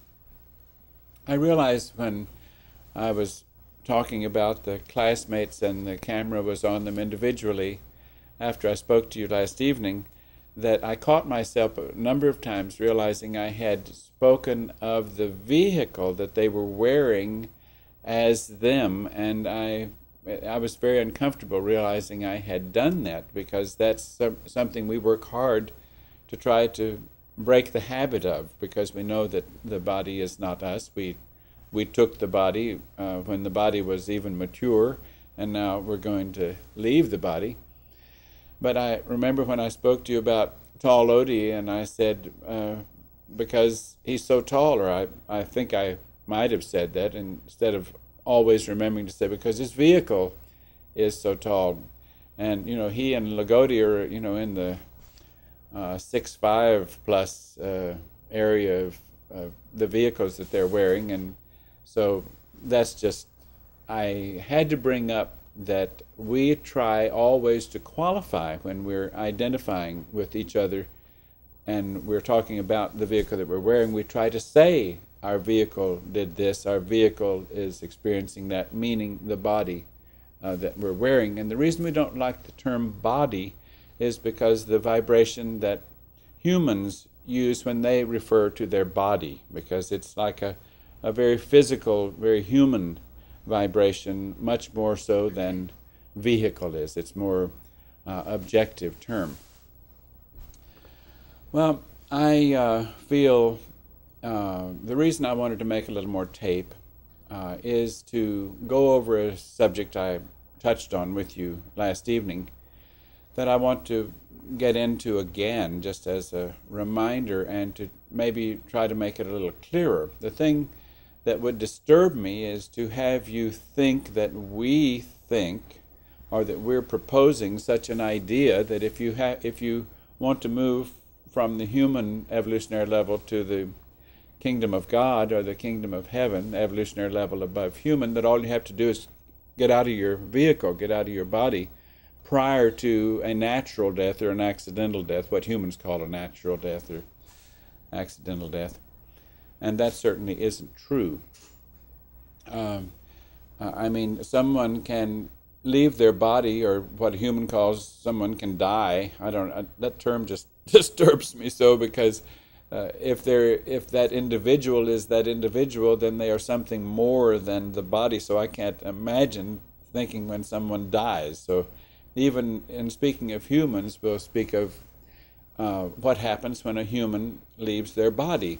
I realized when I was talking about the classmates and the camera was on them individually after I spoke to you last evening, that I caught myself a number of times realizing I had spoken of the vehicle that they were wearing as them, and I I was very uncomfortable realizing I had done that, because that's some, something we work hard to try to break the habit of, because we know that the body is not us. We we took the body uh, when the body was even mature, and now we're going to leave the body. But I remember when I spoke to you about tall Odie, and I said, uh, because he's so tall, or I, I think I might have said that, instead of always remembering to say, because his vehicle is so tall. And, you know, he and Lagodi are, you know, in the uh, six five plus uh, area of uh, the vehicles that they're wearing. And so that's just, I had to bring up that we try always to qualify when we're identifying with each other and we're talking about the vehicle that we're wearing. We try to say our vehicle did this, our vehicle is experiencing that, meaning the body uh, that we're wearing. And the reason we don't like the term body is because the vibration that humans use when they refer to their body, because it's like a, a very physical, very human vibration, much more so than vehicle is. It's more uh, objective term. Well, I uh, feel uh, the reason I wanted to make a little more tape uh, is to go over a subject I touched on with you last evening that I want to get into again, just as a reminder, and to maybe try to make it a little clearer. The thing that would disturb me is to have you think that we think, or that we're proposing such an idea that if you have, if you want to move from the human evolutionary level to the kingdom of God or the kingdom of heaven, evolutionary level above human, that all you have to do is get out of your vehicle, get out of your body prior to a natural death or an accidental death, what humans call a natural death or accidental death. And that certainly isn't true. Um, I mean, someone can leave their body, or what a human calls someone can die. I don't. I, that term just disturbs me so, because uh, if they're if that individual is that individual, then they are something more than the body. So I can't imagine thinking when someone dies. So even in speaking of humans, we'll speak of uh, what happens when a human leaves their body.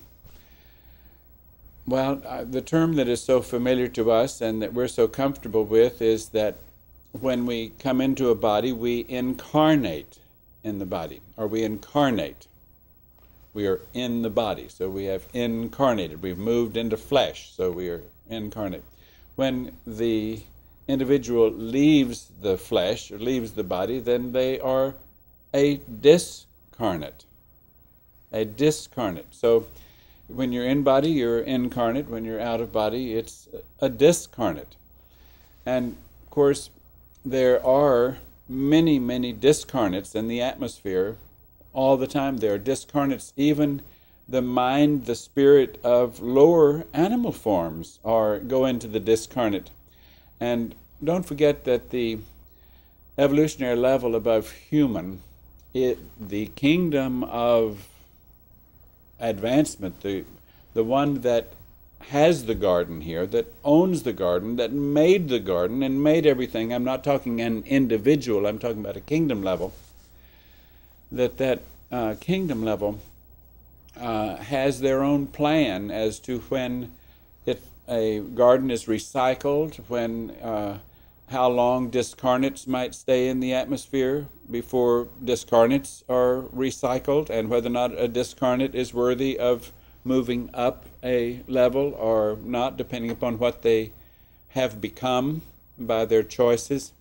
Well, uh, the term that is so familiar to us and that we're so comfortable with is that when we come into a body, we incarnate in the body, or we incarnate. We are in the body, so we have incarnated. We've moved into flesh, so we are incarnate. When the individual leaves the flesh or leaves the body, then they are a discarnate. A discarnate. So when you're in body, you're incarnate. When you're out of body, it's a discarnate. And of course, there are many, many discarnates in the atmosphere all the time. There are discarnates. Even the mind, the spirit of lower animal forms are go into the discarnate. And don't forget that the evolutionary level above human, it, the kingdom of advancement, the the one that has the garden here, that owns the garden, that made the garden and made everything. I'm not talking an individual, I'm talking about a kingdom level. That that uh, kingdom level uh, has their own plan as to when it, a garden is recycled, when uh, how long discarnates might stay in the atmosphere before discarnates are recycled, and whether or not a discarnate is worthy of moving up a level or not, depending upon what they have become by their choices.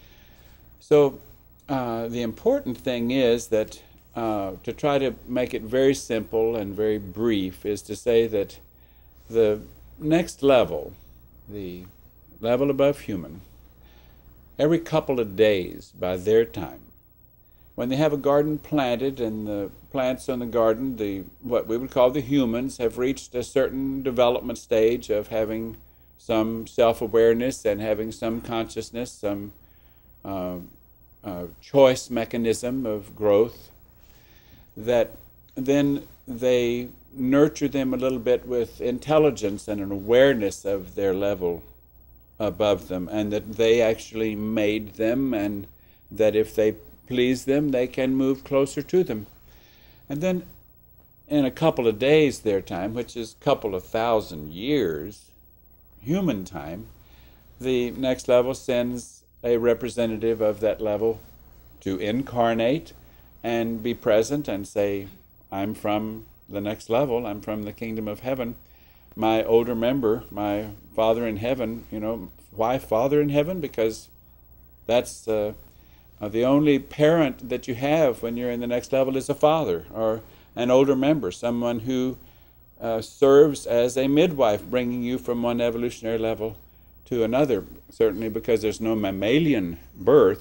So uh, the important thing is that uh, to try to make it very simple and very brief is to say that the next level, the level above human, every couple of days by their time, when they have a garden planted and the plants on the garden, the what we would call the humans, have reached a certain development stage of having some self-awareness and having some consciousness, some uh, uh, choice mechanism of growth, that then they nurture them a little bit with intelligence and an awareness of their level above them, and that they actually made them, and that if they please them, they can move closer to them. And then in a couple of days their time, which is a couple of thousand years, human time, the next level sends a representative of that level to incarnate and be present and say, I'm from the next level, I'm from the kingdom of heaven. My older member, my Father in heaven, you know, why Father in heaven? Because that's uh, Uh, the only parent that you have when you're in the next level is a father or an older member, someone who uh, serves as a midwife, bringing you from one evolutionary level to another, certainly because there's no mammalian birth.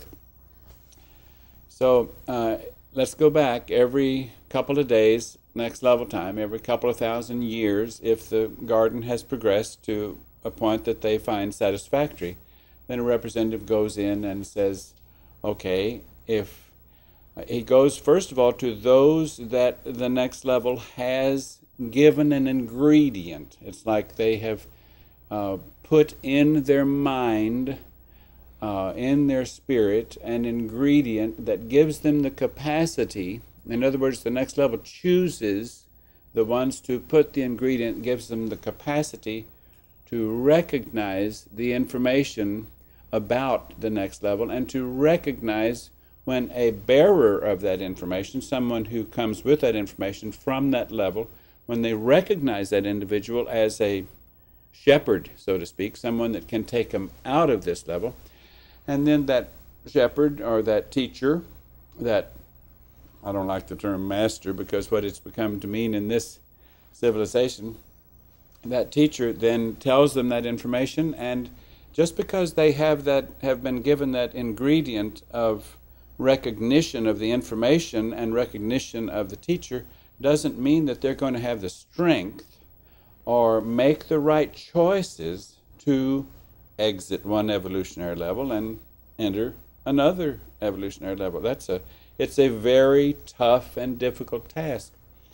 So uh, let's go back every couple of days, next level time, every couple of thousand years, if the garden has progressed to a point that they find satisfactory, then a representative goes in and says, okay, if uh, he goes first of all to those that the next level has given an ingredient. It's like they have uh, put in their mind, uh, in their spirit, an ingredient that gives them the capacity. In other words, the next level chooses the ones to put the ingredient, gives them the capacity to recognize the information about the next level and to recognize when a bearer of that information, someone who comes with that information from that level, when they recognize that individual as a shepherd, so to speak, someone that can take them out of this level, and then that shepherd or that teacher, that, I don't like the term master because what it's become to mean in this civilization, that teacher then tells them that information, and just because they have that, have been given that ingredient of recognition of the information and recognition of the teacher, doesn't mean that they're going to have the strength or make the right choices to exit one evolutionary level and enter another evolutionary level. That's a, it's a very tough and difficult task.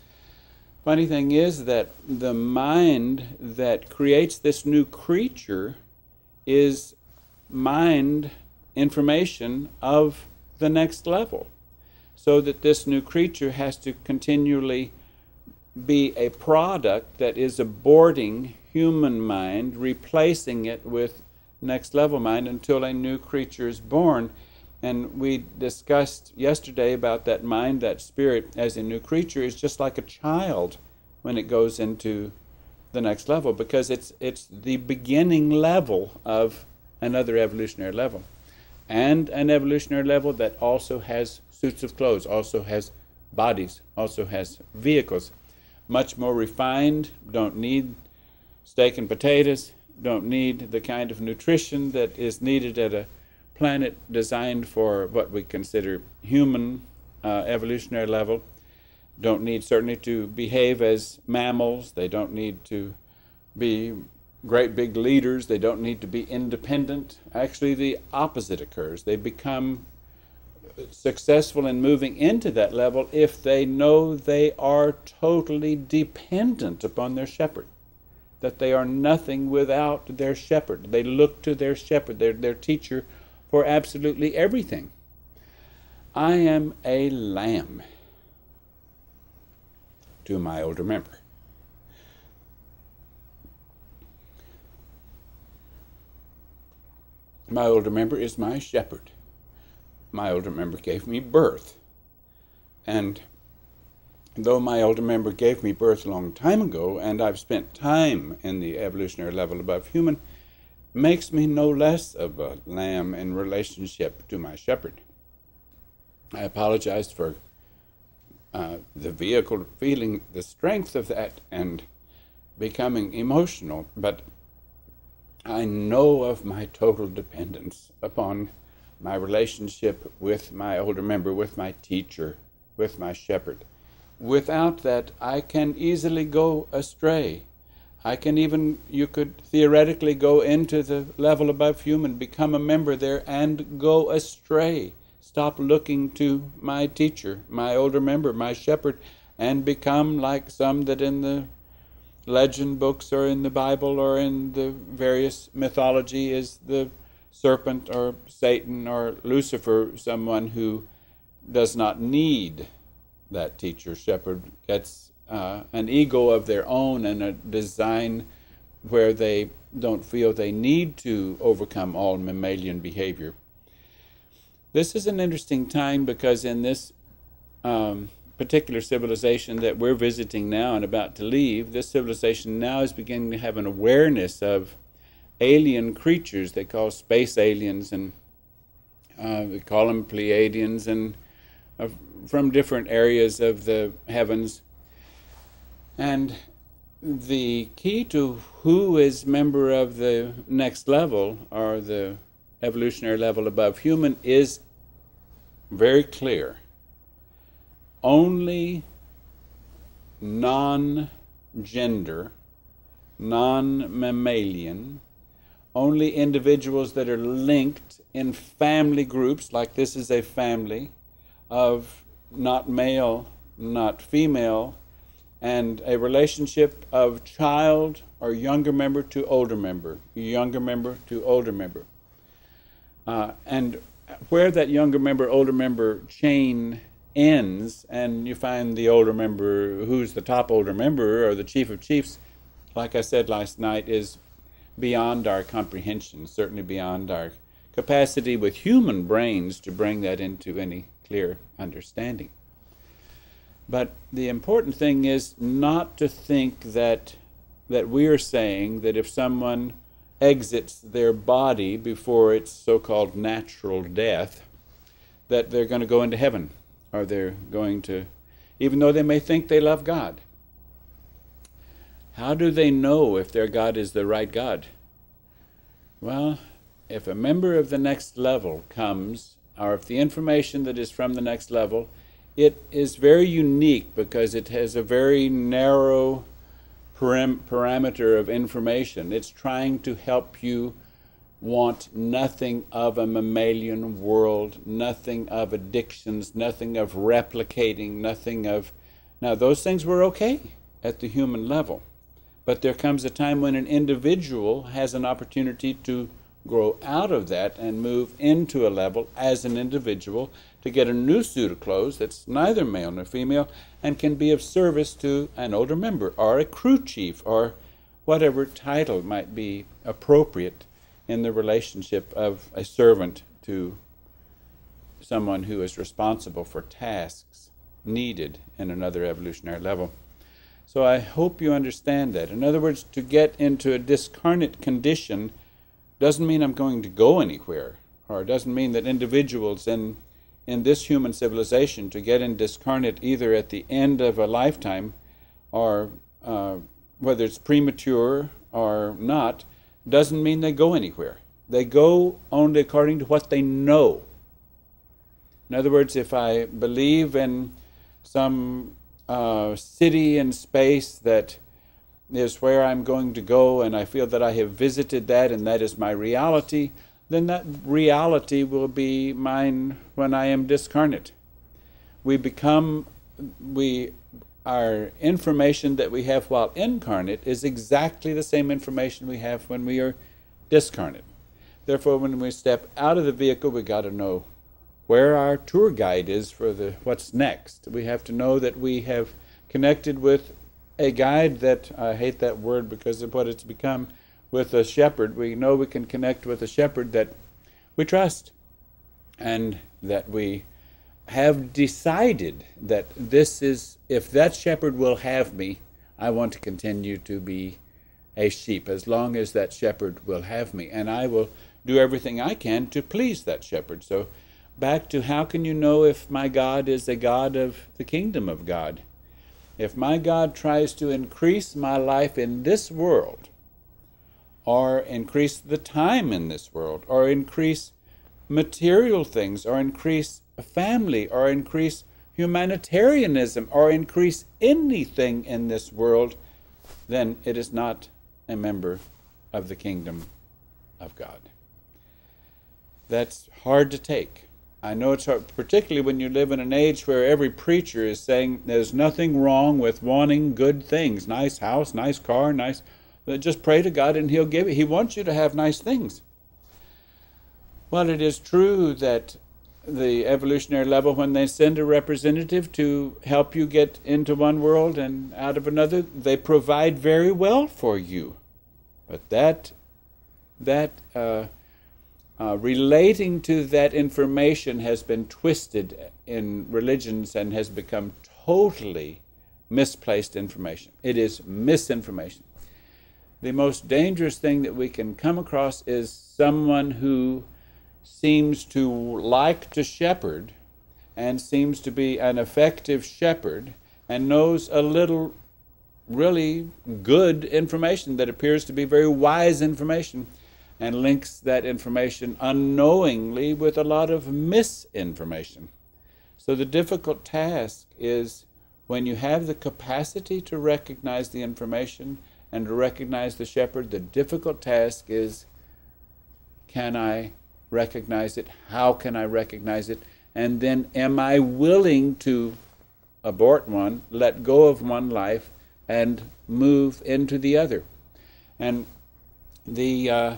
Funny thing is that the mind that creates this new creature is mind information of the next level, so that this new creature has to continually be a product that is aborting human mind, replacing it with next level mind until a new creature is born. And we discussed yesterday about that mind, that spirit as a new creature is just like a child when it goes into the next level, because it's it's the beginning level of another evolutionary level, and an evolutionary level that also has suits of clothes, also has bodies, also has vehicles, much more refined, don't need steak and potatoes, don't need the kind of nutrition that is needed at a planet designed for what we consider human uh, evolutionary level. Don't need certainly to behave as mammals. They don't need to be great big leaders. They don't need to be independent. Actually, the opposite occurs. They become successful in moving into that level if they know they are totally dependent upon their shepherd, that they are nothing without their shepherd. They look to their shepherd, their, their teacher, for absolutely everything. I am a lamb to my older member. My older member is my shepherd. My older member gave me birth. And though my older member gave me birth a long time ago, and I've spent time in the evolutionary level above human, makes me no less of a lamb in relationship to my shepherd. I apologize for uh, the vehicle feeling the strength of that and becoming emotional, but I know of my total dependence upon my relationship with my older member, with my teacher, with my shepherd. Without that, I can easily go astray. I can even, you could theoretically go into the level above human, become a member there, and go astray. Stop looking to my teacher, my older member, my shepherd, and become like some that in the legend books or in the Bible or in the various mythology is the serpent or Satan or Lucifer, someone who does not need that teacher, shepherd, gets uh, an ego of their own and a design where they don't feel they need to overcome all mammalian behavior. This is an interesting time because in this um, particular civilization that we're visiting now and about to leave, this civilization now is beginning to have an awareness of alien creatures they call space aliens and Uh, we call them Pleiadians, and uh, from different areas of the heavens. And the key to who is member of the next level, or the evolutionary level above human, is very clear. Only non-gender, non-mammalian, only individuals that are linked in family groups, like this is a family of not male, not female, and a relationship of child or younger member to older member, younger member to older member. Uh, and where that younger member, older member chain ends, and you find the older member, who's the top older member, or the chief of chiefs, like I said last night, is beyond our comprehension, certainly beyond our capacity with human brains to bring that into any clear understanding. But the important thing is not to think that that we're saying that if someone exits their body before its so-called natural death, that they're going to go into heaven, or they're going to, even though they may think they love God. How do they know if their God is the right God? Well, if a member of the next level comes, or if the information that is from the next level, it is very unique because it has a very narrow param- parameter of information. It's trying to help you want nothing of a mammalian world, nothing of addictions, nothing of replicating, nothing of... Now, those things were okay at the human level. But there comes a time when an individual has an opportunity to grow out of that and move into a level as an individual to get a new suit of clothes that's neither male nor female and can be of service to an older member or a crew chief or whatever title might be appropriate in the relationship of a servant to someone who is responsible for tasks needed in another evolutionary level. So I hope you understand that. In other words, to get into a discarnate condition doesn't mean I'm going to go anywhere, or doesn't mean that individuals in in this human civilization to get in discarnate either at the end of a lifetime or uh, whether it's premature or not, doesn't mean they go anywhere. They go only according to what they know. In other words, if I believe in some uh, city in space that is where I'm going to go, and I feel that I have visited that and that is my reality, then that reality will be mine when I am discarnate. We become, we, our information that we have while incarnate is exactly the same information we have when we are discarnate. Therefore, when we step out of the vehicle, we got to know where our tour guide is for the what's next. We have to know that we have connected with a guide that, I hate that word because of what it's become, with a shepherd. We know we can connect with a shepherd that we trust, and that we have decided that this is, if that shepherd will have me, I want to continue to be a sheep as long as that shepherd will have me, and I will do everything I can to please that shepherd. So back to how can you know if my God is a God of the kingdom of God? If my God tries to increase my life in this world, or increase the time in this world, or increase material things, or increase family, or increase humanitarianism, or increase anything in this world, then it is not a member of the kingdom of God. That's hard to take. I know it's hard, particularly when you live in an age where every preacher is saying there's nothing wrong with wanting good things, nice house, nice car, nice... Just pray to God and He'll give it. He wants you to have nice things. Well, it is true that the evolutionary level, when they send a representative to help you get into one world and out of another, they provide very well for you. But that, that uh, uh, relating to that information has been twisted in religions and has become totally misplaced information. It is misinformation. The most dangerous thing that we can come across is someone who seems to like to shepherd and seems to be an effective shepherd and knows a little really good information that appears to be very wise information, and links that information unknowingly with a lot of misinformation. So the difficult task is, when you have the capacity to recognize the information and to recognize the shepherd, the difficult task is, can I recognize it? How can I recognize it? And then am I willing to abort one, let go of one life, and move into the other? And the uh,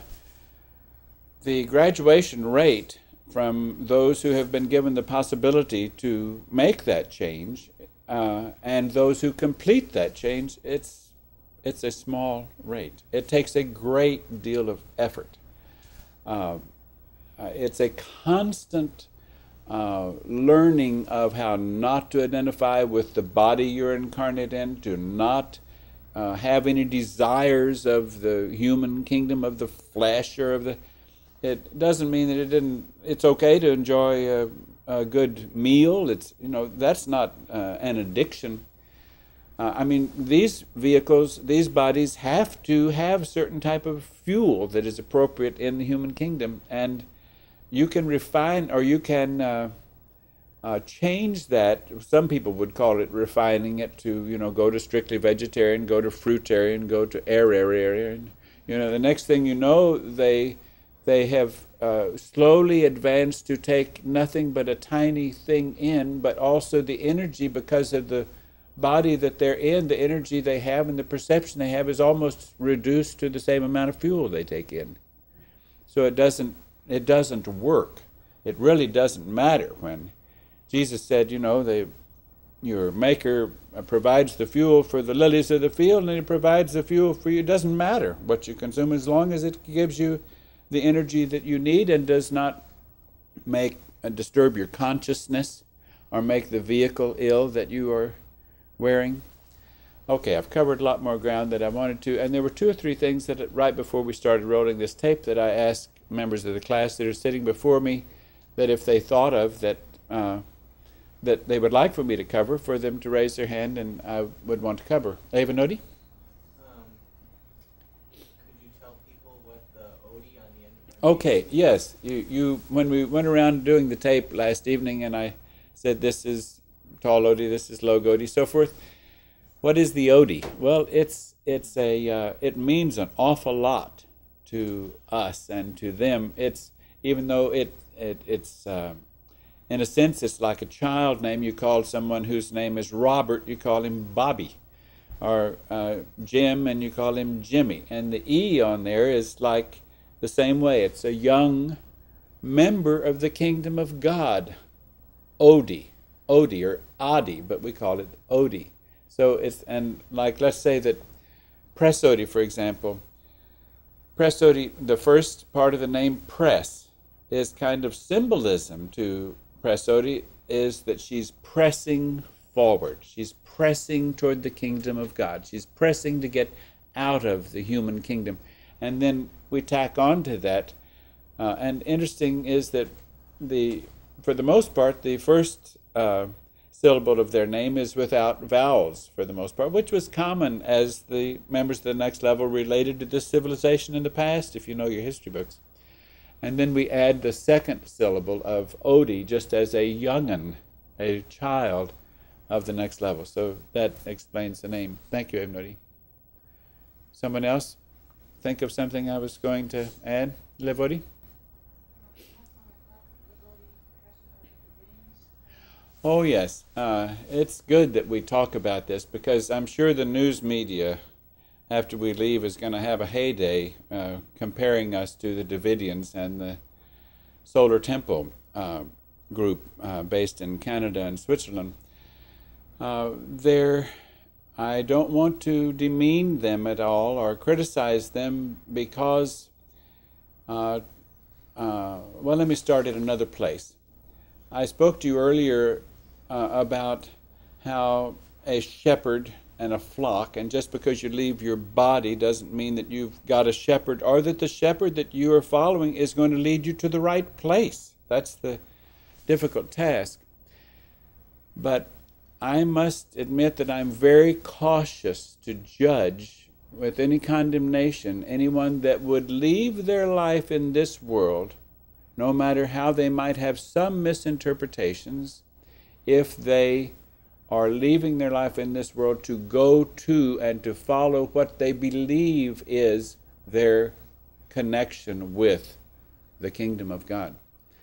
the graduation rate from those who have been given the possibility to make that change, uh, and those who complete that change, it's it's a small rate. It takes a great deal of effort. Uh, uh, it's a constant uh, learning of how not to identify with the body you're incarnate in, to not uh, have any desires of the human kingdom, of the flesh, or of the. It doesn't mean that it didn't. It's okay to enjoy a, a good meal. It's you know that's not uh, an addiction. Uh, I mean, these vehicles, these bodies have to have a certain type of fuel that is appropriate in the human kingdom, and you can refine, or you can uh, uh, change that. Some people would call it refining it to, you know, go to strictly vegetarian, go to fruitarian, go to aerarian. You know, the next thing you know, they they have uh, slowly advanced to take nothing but a tiny thing in, but also the energy, because of the body that they're in, the energy they have and the perception they have is almost reduced to the same amount of fuel they take in. So it doesn't it doesn't work. It really doesn't matter. When Jesus said, you know, they, your maker provides the fuel for the lilies of the field, and he provides the fuel for you. It doesn't matter what you consume, as long as it gives you the energy that you need and does not make uh, disturb your consciousness or make the vehicle ill that you are wearing. Okay, I've covered a lot more ground than I wanted to, and there were two or three things that right before we started rolling this tape that I asked members of the class that are sitting before me that if they thought of that uh, that they would like for me to cover, for them to raise their hand and I would want to cover. Ava Nodi? Um, could you tell people what the Odie on the end of the Okay, yes. You, you, when we went around doing the tape last evening and I said this is tall Odie, this is low Odie, so forth. What is the Odie? Well, it's it's a uh, it means an awful lot to us and to them. It's even though it it it's uh, in a sense it's like a child name. You call someone whose name is Robert, you call him Bobby, or uh, Jim, and you call him Jimmy. And the E on there is like the same way. It's a young member of the kingdom of God, Odie. Odie or Adi, but we call it Odie. So it's, and like let's say that Press Odie, for example, Press Odie, the first part of the name Press is kind of symbolism to Press Odie, is that she's pressing forward. She's pressing toward the kingdom of God. She's pressing to get out of the human kingdom. And then we tack on to that. Uh, and interesting is that the, for the most part, the first Uh, syllable of their name is without vowels for the most part, which was common as the members of the next level related to this civilization in the past, if you know your history books. And then we add the second syllable of Odie just as a young'un, a child of the next level. So that explains the name. Thank you, Ebnodi. Someone else think of something I was going to add? Levodi? Oh, yes. Uh, it's good that we talk about this, because I'm sure the news media, after we leave, is going to have a heyday uh, comparing us to the Davidians and the Solar Temple uh, group uh, based in Canada and Switzerland. Uh, they're, I don't want to demean them at all or criticize them because, uh, uh, well, let me start at another place. I spoke to you earlier Uh, about how a shepherd and a flock, and just because you leave your body doesn't mean that you've got a shepherd, or that the shepherd that you are following is going to lead you to the right place. That's the difficult task. But I must admit that I'm very cautious to judge with any condemnation anyone that would leave their life in this world, no matter how they might have some misinterpretations, if they are leaving their life in this world to go to and to follow what they believe is their connection with the kingdom of God.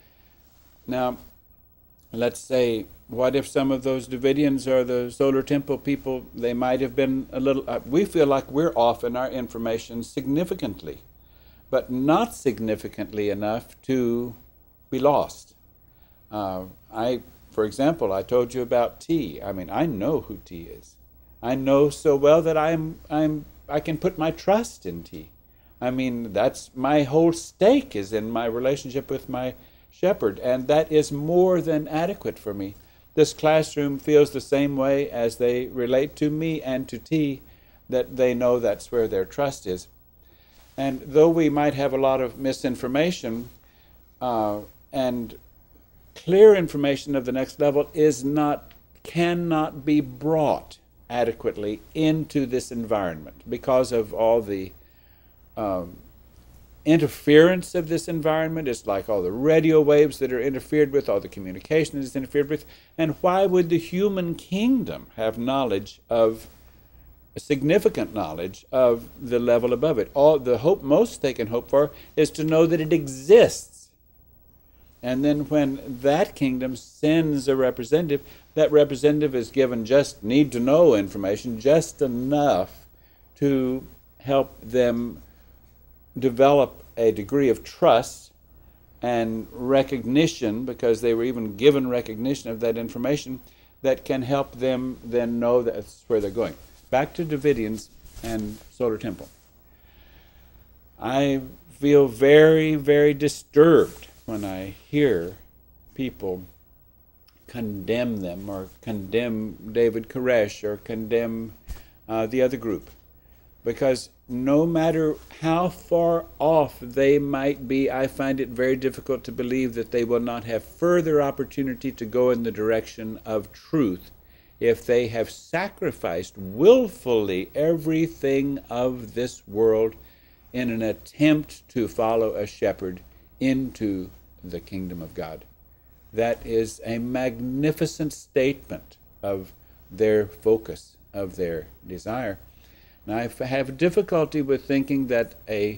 Now, let's say, what if some of those Davidians or the Solar Temple people, they might have been a little, uh, we feel like we're off in our information significantly, but not significantly enough to be lost. Uh, I, for example, I told you about tea. I mean, I know who tea is. I know so well that I'm, I'm, I can put my trust in tea. I mean, that's my whole stake is in my relationship with my shepherd, and that is more than adequate for me. This classroom feels the same way as they relate to me and to tea, that they know that's where their trust is. And though we might have a lot of misinformation, uh, and clear information of the next level is not, cannot be brought adequately into this environment because of all the um, interference of this environment. It's like all the radio waves that are interfered with, all the communication is interfered with. And why would the human kingdom have knowledge of, significant knowledge of the level above it? All the hope most they can hope for is to know that it exists. And then when that kingdom sends a representative, that representative is given just need to know information, just enough to help them develop a degree of trust and recognition, because they were even given recognition of that information, that can help them then know that's where they're going. Back to Davidians and Solar Temple. I feel very, very disturbed when I hear people condemn them, or condemn David Koresh, or condemn uh, the other group. Because no matter how far off they might be, I find it very difficult to believe that they will not have further opportunity to go in the direction of truth if they have sacrificed willfully everything of this world in an attempt to follow a shepherd into the kingdom of God. That is a magnificent statement of their focus, of their desire. Now, I have difficulty with thinking that a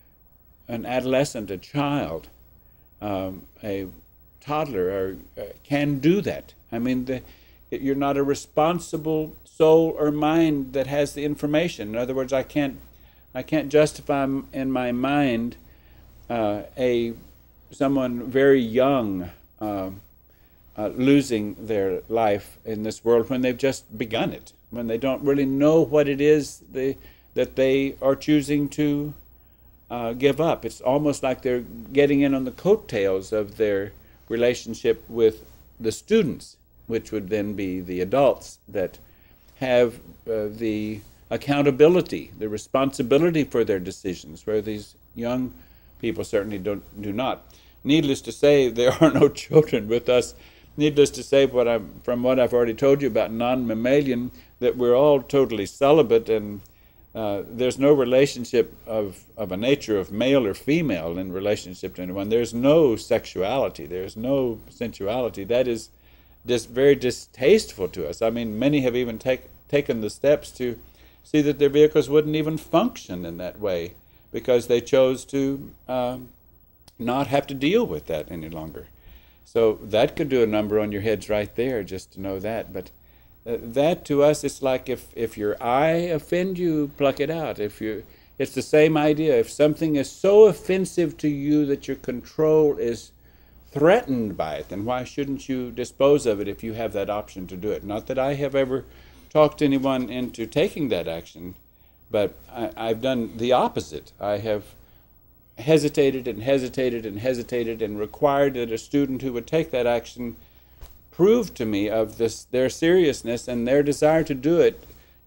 an adolescent, a child, um, a toddler, or, uh, can do that. I mean, the, you're not a responsible soul or mind that has the information. In other words, I can't I can't justify in my mind uh, a someone very young uh, uh, losing their life in this world when they've just begun it, when they don't really know what it is they, that they are choosing to uh, give up. It's almost like they're getting in on the coattails of their relationship with the students, which would then be the adults that have uh, the accountability, the responsibility for their decisions, where these young people certainly don't do not. Needless to say, there are no children with us. Needless to say, what I'm, from what I've already told you about non-mammalian, that we're all totally celibate, and uh, there's no relationship of, of a nature of male or female in relationship to anyone. There's no sexuality. There's no sensuality. That is just very distasteful to us. I mean, many have even take, taken the steps to see that their vehicles wouldn't even function in that way, because they chose to um, not have to deal with that any longer. So that could do a number on your heads right there, just to know that. But uh, that to us, it's like if, if your eye offend you, pluck it out. If you, it's the same idea. If something is so offensive to you that your control is threatened by it, then why shouldn't you dispose of it if you have that option to do it? Not that I have ever talked anyone into taking that action, but I, I've done the opposite. I have hesitated and hesitated and hesitated and required that a student who would take that action prove to me of this their seriousness and their desire to do it,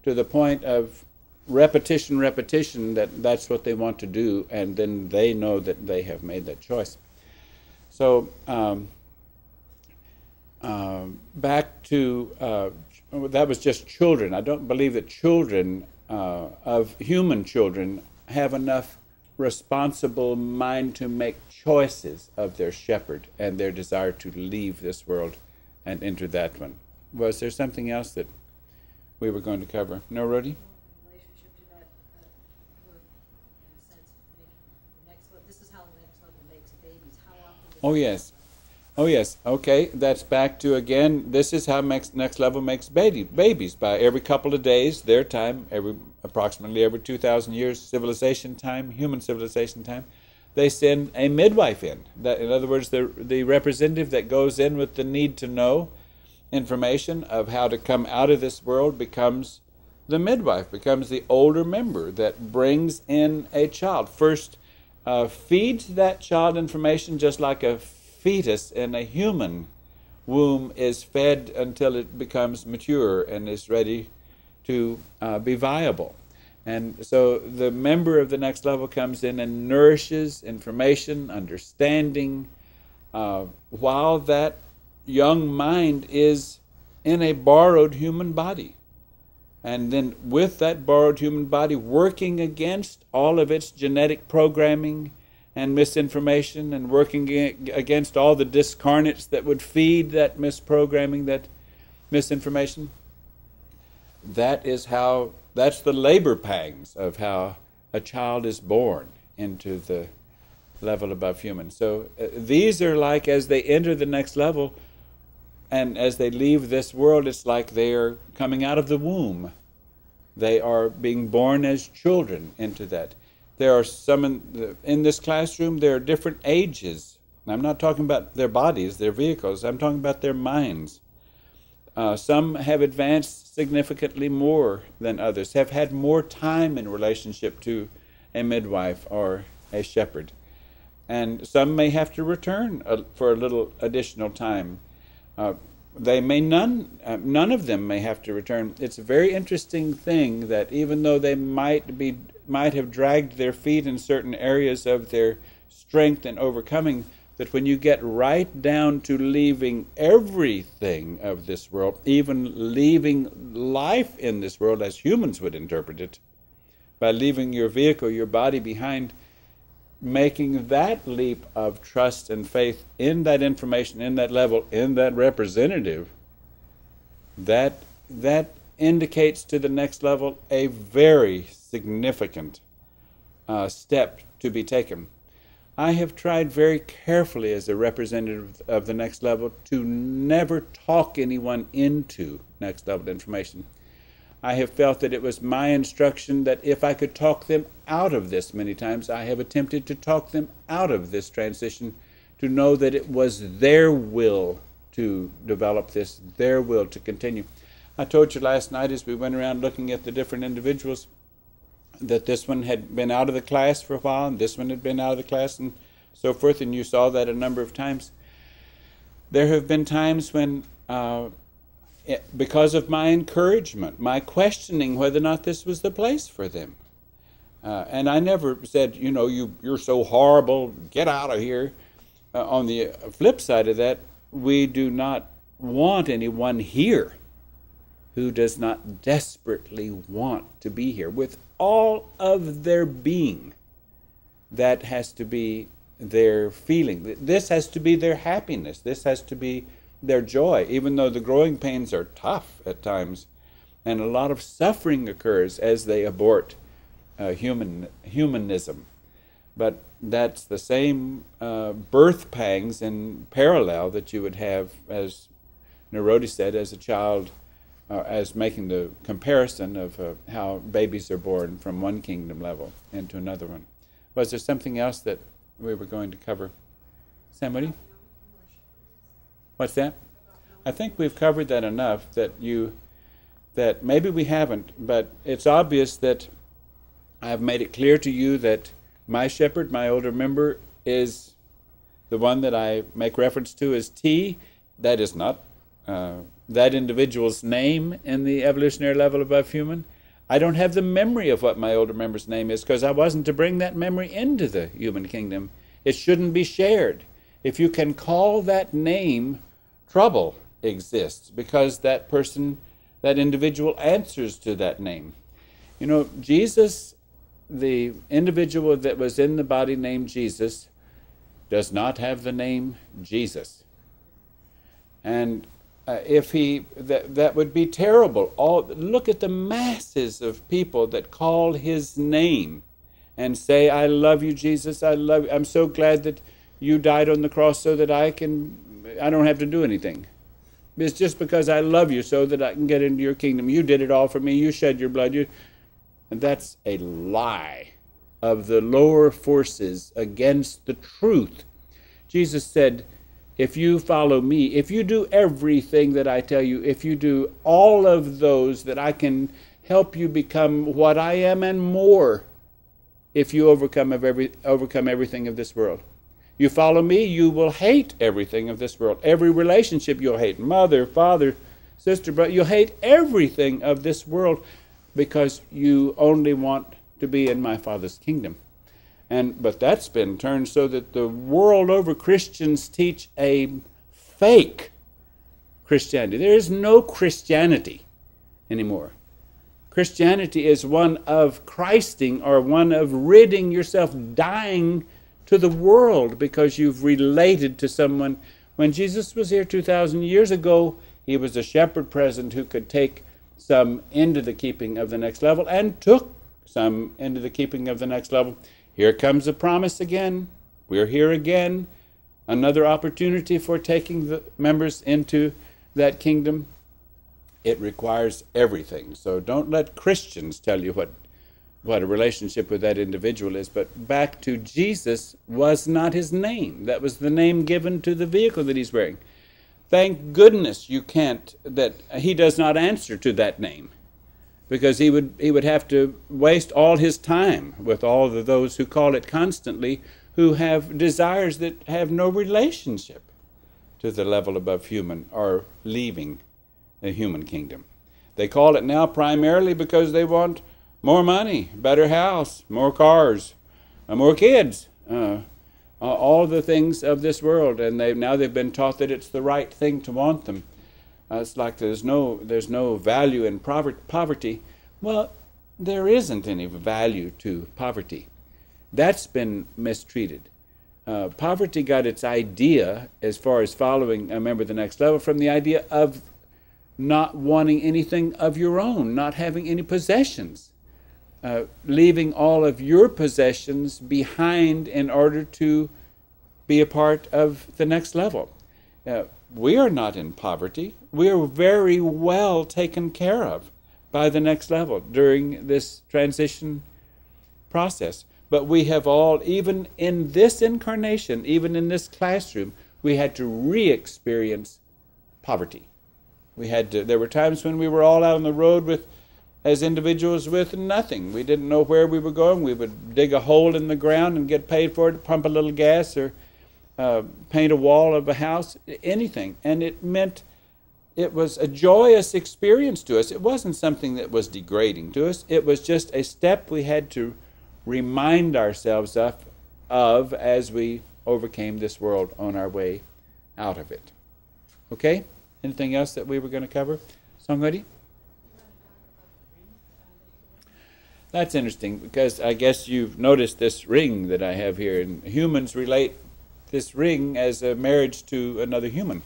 to the point of repetition, repetition, that that's what they want to do, and then they know that they have made that choice. So um, uh, back to, uh, that was just children. I don't believe that children, uh, of human children, have enough responsible mind to make choices of their shepherd and their desire to leave this world and enter that one. Was there something else that we were going to cover? No, Rhodey? Relationship to that, uh, we're, in a sense, making the next level. This is how the next level makes babies. How often? does Oh, that yes. happen? Oh, yes. Okay, that's back to, again, this is how next, next level makes baby, babies. By every couple of days, their time, every approximately every two thousand years, civilization time, human civilization time, they send a midwife in. That, in other words, the, the representative that goes in with the need to know information of how to come out of this world becomes the midwife, becomes the older member that brings in a child. First, uh, feeds that child information just like a fetus in a human womb is fed until it becomes mature and is ready to uh, be viable. And so the member of the next level comes in and nourishes information, understanding, uh, while that young mind is in a borrowed human body. And then with that borrowed human body working against all of its genetic programming and misinformation, and working against all the discarnates that would feed that misprogramming, that misinformation. That is how, that's the labor pangs of how a child is born into the level above human. So uh, these are like, as they enter the next level, and as they leave this world, it's like they are coming out of the womb. They are being born as children into that. There are some in, the, in this classroom, there are different ages. And I'm not talking about their bodies, their vehicles. I'm talking about their minds. Uh, some have advanced significantly more than others, have had more time in relationship to a midwife or a shepherd. And some may have to return a, for a little additional time. Uh, they may none, uh, none of them may have to return. It's a very interesting thing that even though they might be, might have dragged their feet in certain areas of their strength and overcoming, that when you get right down to leaving everything of this world, even leaving life in this world as humans would interpret it, by leaving your vehicle, your body behind, making that leap of trust and faith in that information, in that level, in that representative, that that indicates to the next level a very significant uh, step to be taken. I have tried very carefully as a representative of the next level to never talk anyone into next level information. I have felt that it was my instruction that if I could talk them out of this many times, I have attempted to talk them out of this transition, to know that it was their will to develop this, their will to continue. I told you last night as we went around looking at the different individuals that this one had been out of the class for a while, and this one had been out of the class, and so forth, and you saw that a number of times. There have been times when uh, It, because of my encouragement, my questioning whether or not this was the place for them. Uh, and I never said, you know, you, you're so horrible, get out of here. Uh, on the flip side of that, we do not want anyone here who does not desperately want to be here with all of their being. That has to be their feeling. This has to be their happiness. This has to be their joy, even though the growing pains are tough at times, and a lot of suffering occurs as they abort uh, human humanism. But that's the same uh, birth pangs in parallel that you would have, as Narodi said, as a child, uh, as making the comparison of uh, how babies are born from one kingdom level into another one. Was there something else that we were going to cover? Somebody? What's that? I think we've covered that enough that you, that maybe we haven't, but it's obvious that I have made it clear to you that my shepherd, my older member, is the one that I make reference to as T. That is not uh, that individual's name in the evolutionary level above human. I don't have the memory of what my older member's name is because I wasn't to bring that memory into the human kingdom. It shouldn't be shared. If you can call that name, trouble exists because that person, that individual answers to that name. You know, Jesus, the individual that was in the body named Jesus, does not have the name Jesus. And uh, if he, that, that would be terrible. All, look at the masses of people that call his name and say, I love you, Jesus, I love you. I'm so glad that you died on the cross so that I can, I don't have to do anything. It's just because I love you so that I can get into your kingdom. You did it all for me. You shed your blood. You, and that's a lie of the lower forces against the truth. Jesus said, if you follow me, if you do everything that I tell you, if you do all of those that I can help you become what I am and more, if you overcome of every overcome everything of this world. You follow me, you will hate everything of this world. Every relationship you'll hate. Mother, father, sister, brother. You'll hate everything of this world because you only want to be in my Father's kingdom. And but that's been turned so that the world over Christians teach a fake Christianity. There is no Christianity anymore. Christianity is one of Christing, or one of ridding yourself, dying to the world because you've related to someone. When Jesus was here two thousand years ago, he was a shepherd present who could take some into the keeping of the next level and took some into the keeping of the next level. Here comes the promise again. We're here again. Another opportunity for taking the members into that kingdom. It requires everything. So don't let Christians tell you what, what a relationship with that individual is. But back to Jesus was not his name. That was the name given to the vehicle that he's wearing. Thank goodness you can't, that he does not answer to that name. Because he would he would have to waste all his time with all of those who call it constantly, who have desires that have no relationship to the level above human or leaving the human kingdom. They call it now primarily because they want more money, better house, more cars, uh, more kids, uh, all the things of this world, and they now they've been taught that it's the right thing to want them. Uh, it's like there's no there's no value in poverty. Well, there isn't any value to poverty. That's been mistreated. Uh, poverty got its idea, as far as following a member of the next level, from the idea of not wanting anything of your own, not having any possessions, uh, leaving all of your possessions behind in order to be a part of the next level. Uh, we are not in poverty. We are very well taken care of by the next level during this transition process. But we have all, even in this incarnation, even in this classroom, we had to re-experience poverty. We had to, there were times when we were all out on the road with, as individuals, with nothing. We didn't know where we were going. We would dig a hole in the ground and get paid for it, pump a little gas, or uh, paint a wall of a house, anything. And it meant it was a joyous experience to us. It wasn't something that was degrading to us. It was just a step we had to remind ourselves of, of as we overcame this world on our way out of it. Okay? Anything else that we were going to cover? Somebody? That's interesting, because I guess you've noticed this ring that I have here, and humans relate this ring as a marriage to another human,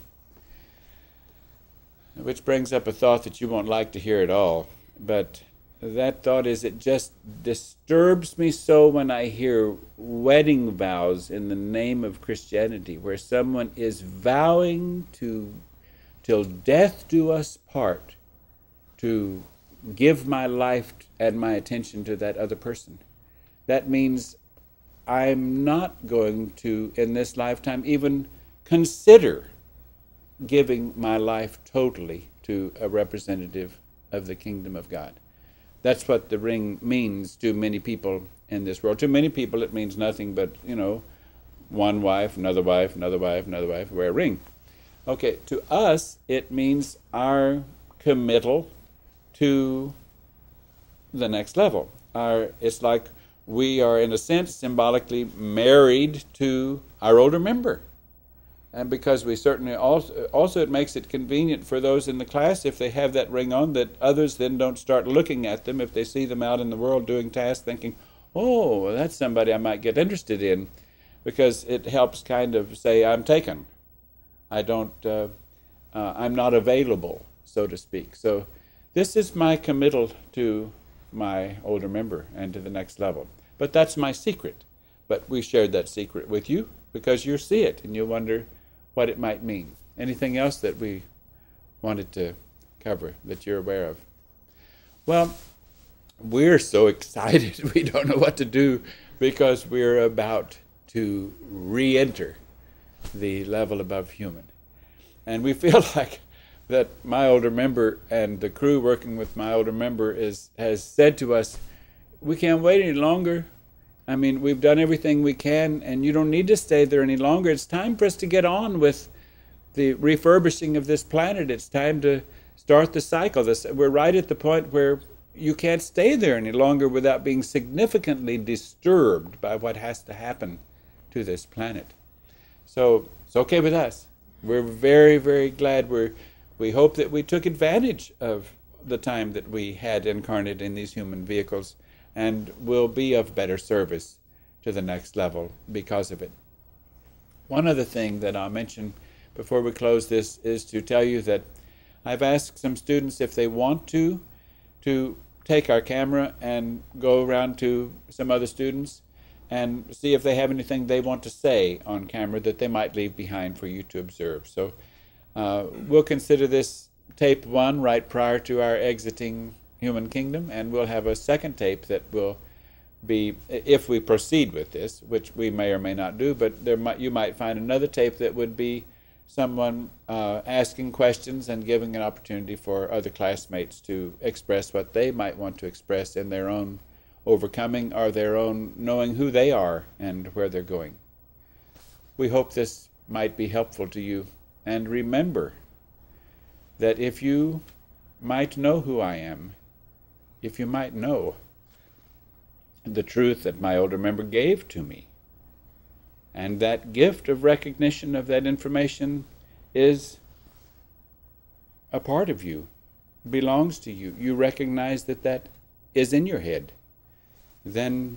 which brings up a thought that you won't like to hear at all. But that thought is, it just disturbs me so when I hear wedding vows in the name of Christianity, where someone is vowing to, till death do us part, to give my life and my attention to that other person. That means I'm not going to, in this lifetime, even consider giving my life totally to a representative of the kingdom of God. That's what the ring means to many people in this world. To many people it means nothing but, you know, one wife, another wife, another wife, another wife, wear a ring. Okay, to us it means our committal to the next level. Our, it's like we are, in a sense, symbolically married to our older member. And because we certainly also, also it makes it convenient for those in the class, if they have that ring on, that others then don't start looking at them if they see them out in the world doing tasks, thinking, oh, that's somebody I might get interested in, because it helps kind of say, I'm taken. I don't, uh, uh, I'm not available, so to speak. So this is my committal to my older member and to the next level. But that's my secret. But we shared that secret with you because you see it and you wonder what it might mean. Anything else that we wanted to cover that you're aware of? Well, we're so excited we don't know what to do, because we're about to re-enter the level above human. And we feel like that my older member and the crew working with my older member is has said to us, we can't wait any longer. I mean, we've done everything we can, and you don't need to stay there any longer. It's time for us to get on with the refurbishing of this planet. It's time to start the cycle. This, we're right at the point where you can't stay there any longer without being significantly disturbed by what has to happen to this planet. So it's okay with us. We're very, very glad. We're, we hope that we took advantage of the time that we had incarnate in these human vehicles, and will be of better service to the next level because of it. One other thing that I'll mention before we close this is to tell you that I've asked some students if they want to, to take our camera and go around to some other students and see if they have anything they want to say on camera that they might leave behind for you to observe. So uh, we'll consider this tape one right prior to our exiting human kingdom, and we'll have a second tape that will be, if we proceed with this, which we may or may not do, but there might, you might find another tape that would be someone uh, asking questions and giving an opportunity for other classmates to express what they might want to express in their own overcoming or their own knowing who they are and where they're going. We hope this might be helpful to you, and remember that if you might know who I am, if you might know the truth that my older member gave to me, and that gift of recognition of that information is a part of you, belongs to you, you recognize that that is in your head, then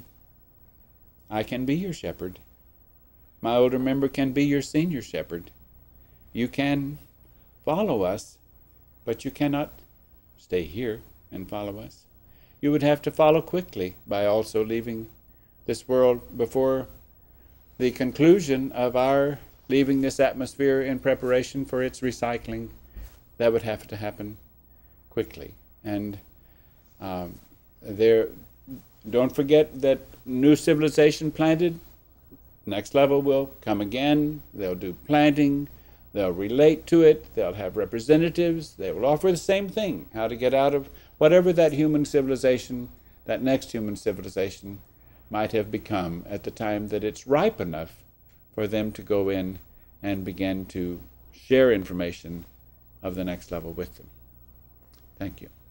I can be your shepherd. My older member can be your senior shepherd. You can follow us, but you cannot stay here and follow us. You would have to follow quickly by also leaving this world before the conclusion of our leaving this atmosphere in preparation for its recycling. That would have to happen quickly. And um, there, don't forget that new civilization planted, next level will come again. They'll do planting. They'll relate to it. They'll have representatives. They will offer the same thing, how to get out of whatever that human civilization, that next human civilization, might have become at the time that it's ripe enough for them to go in and begin to share information of the next level with them. Thank you.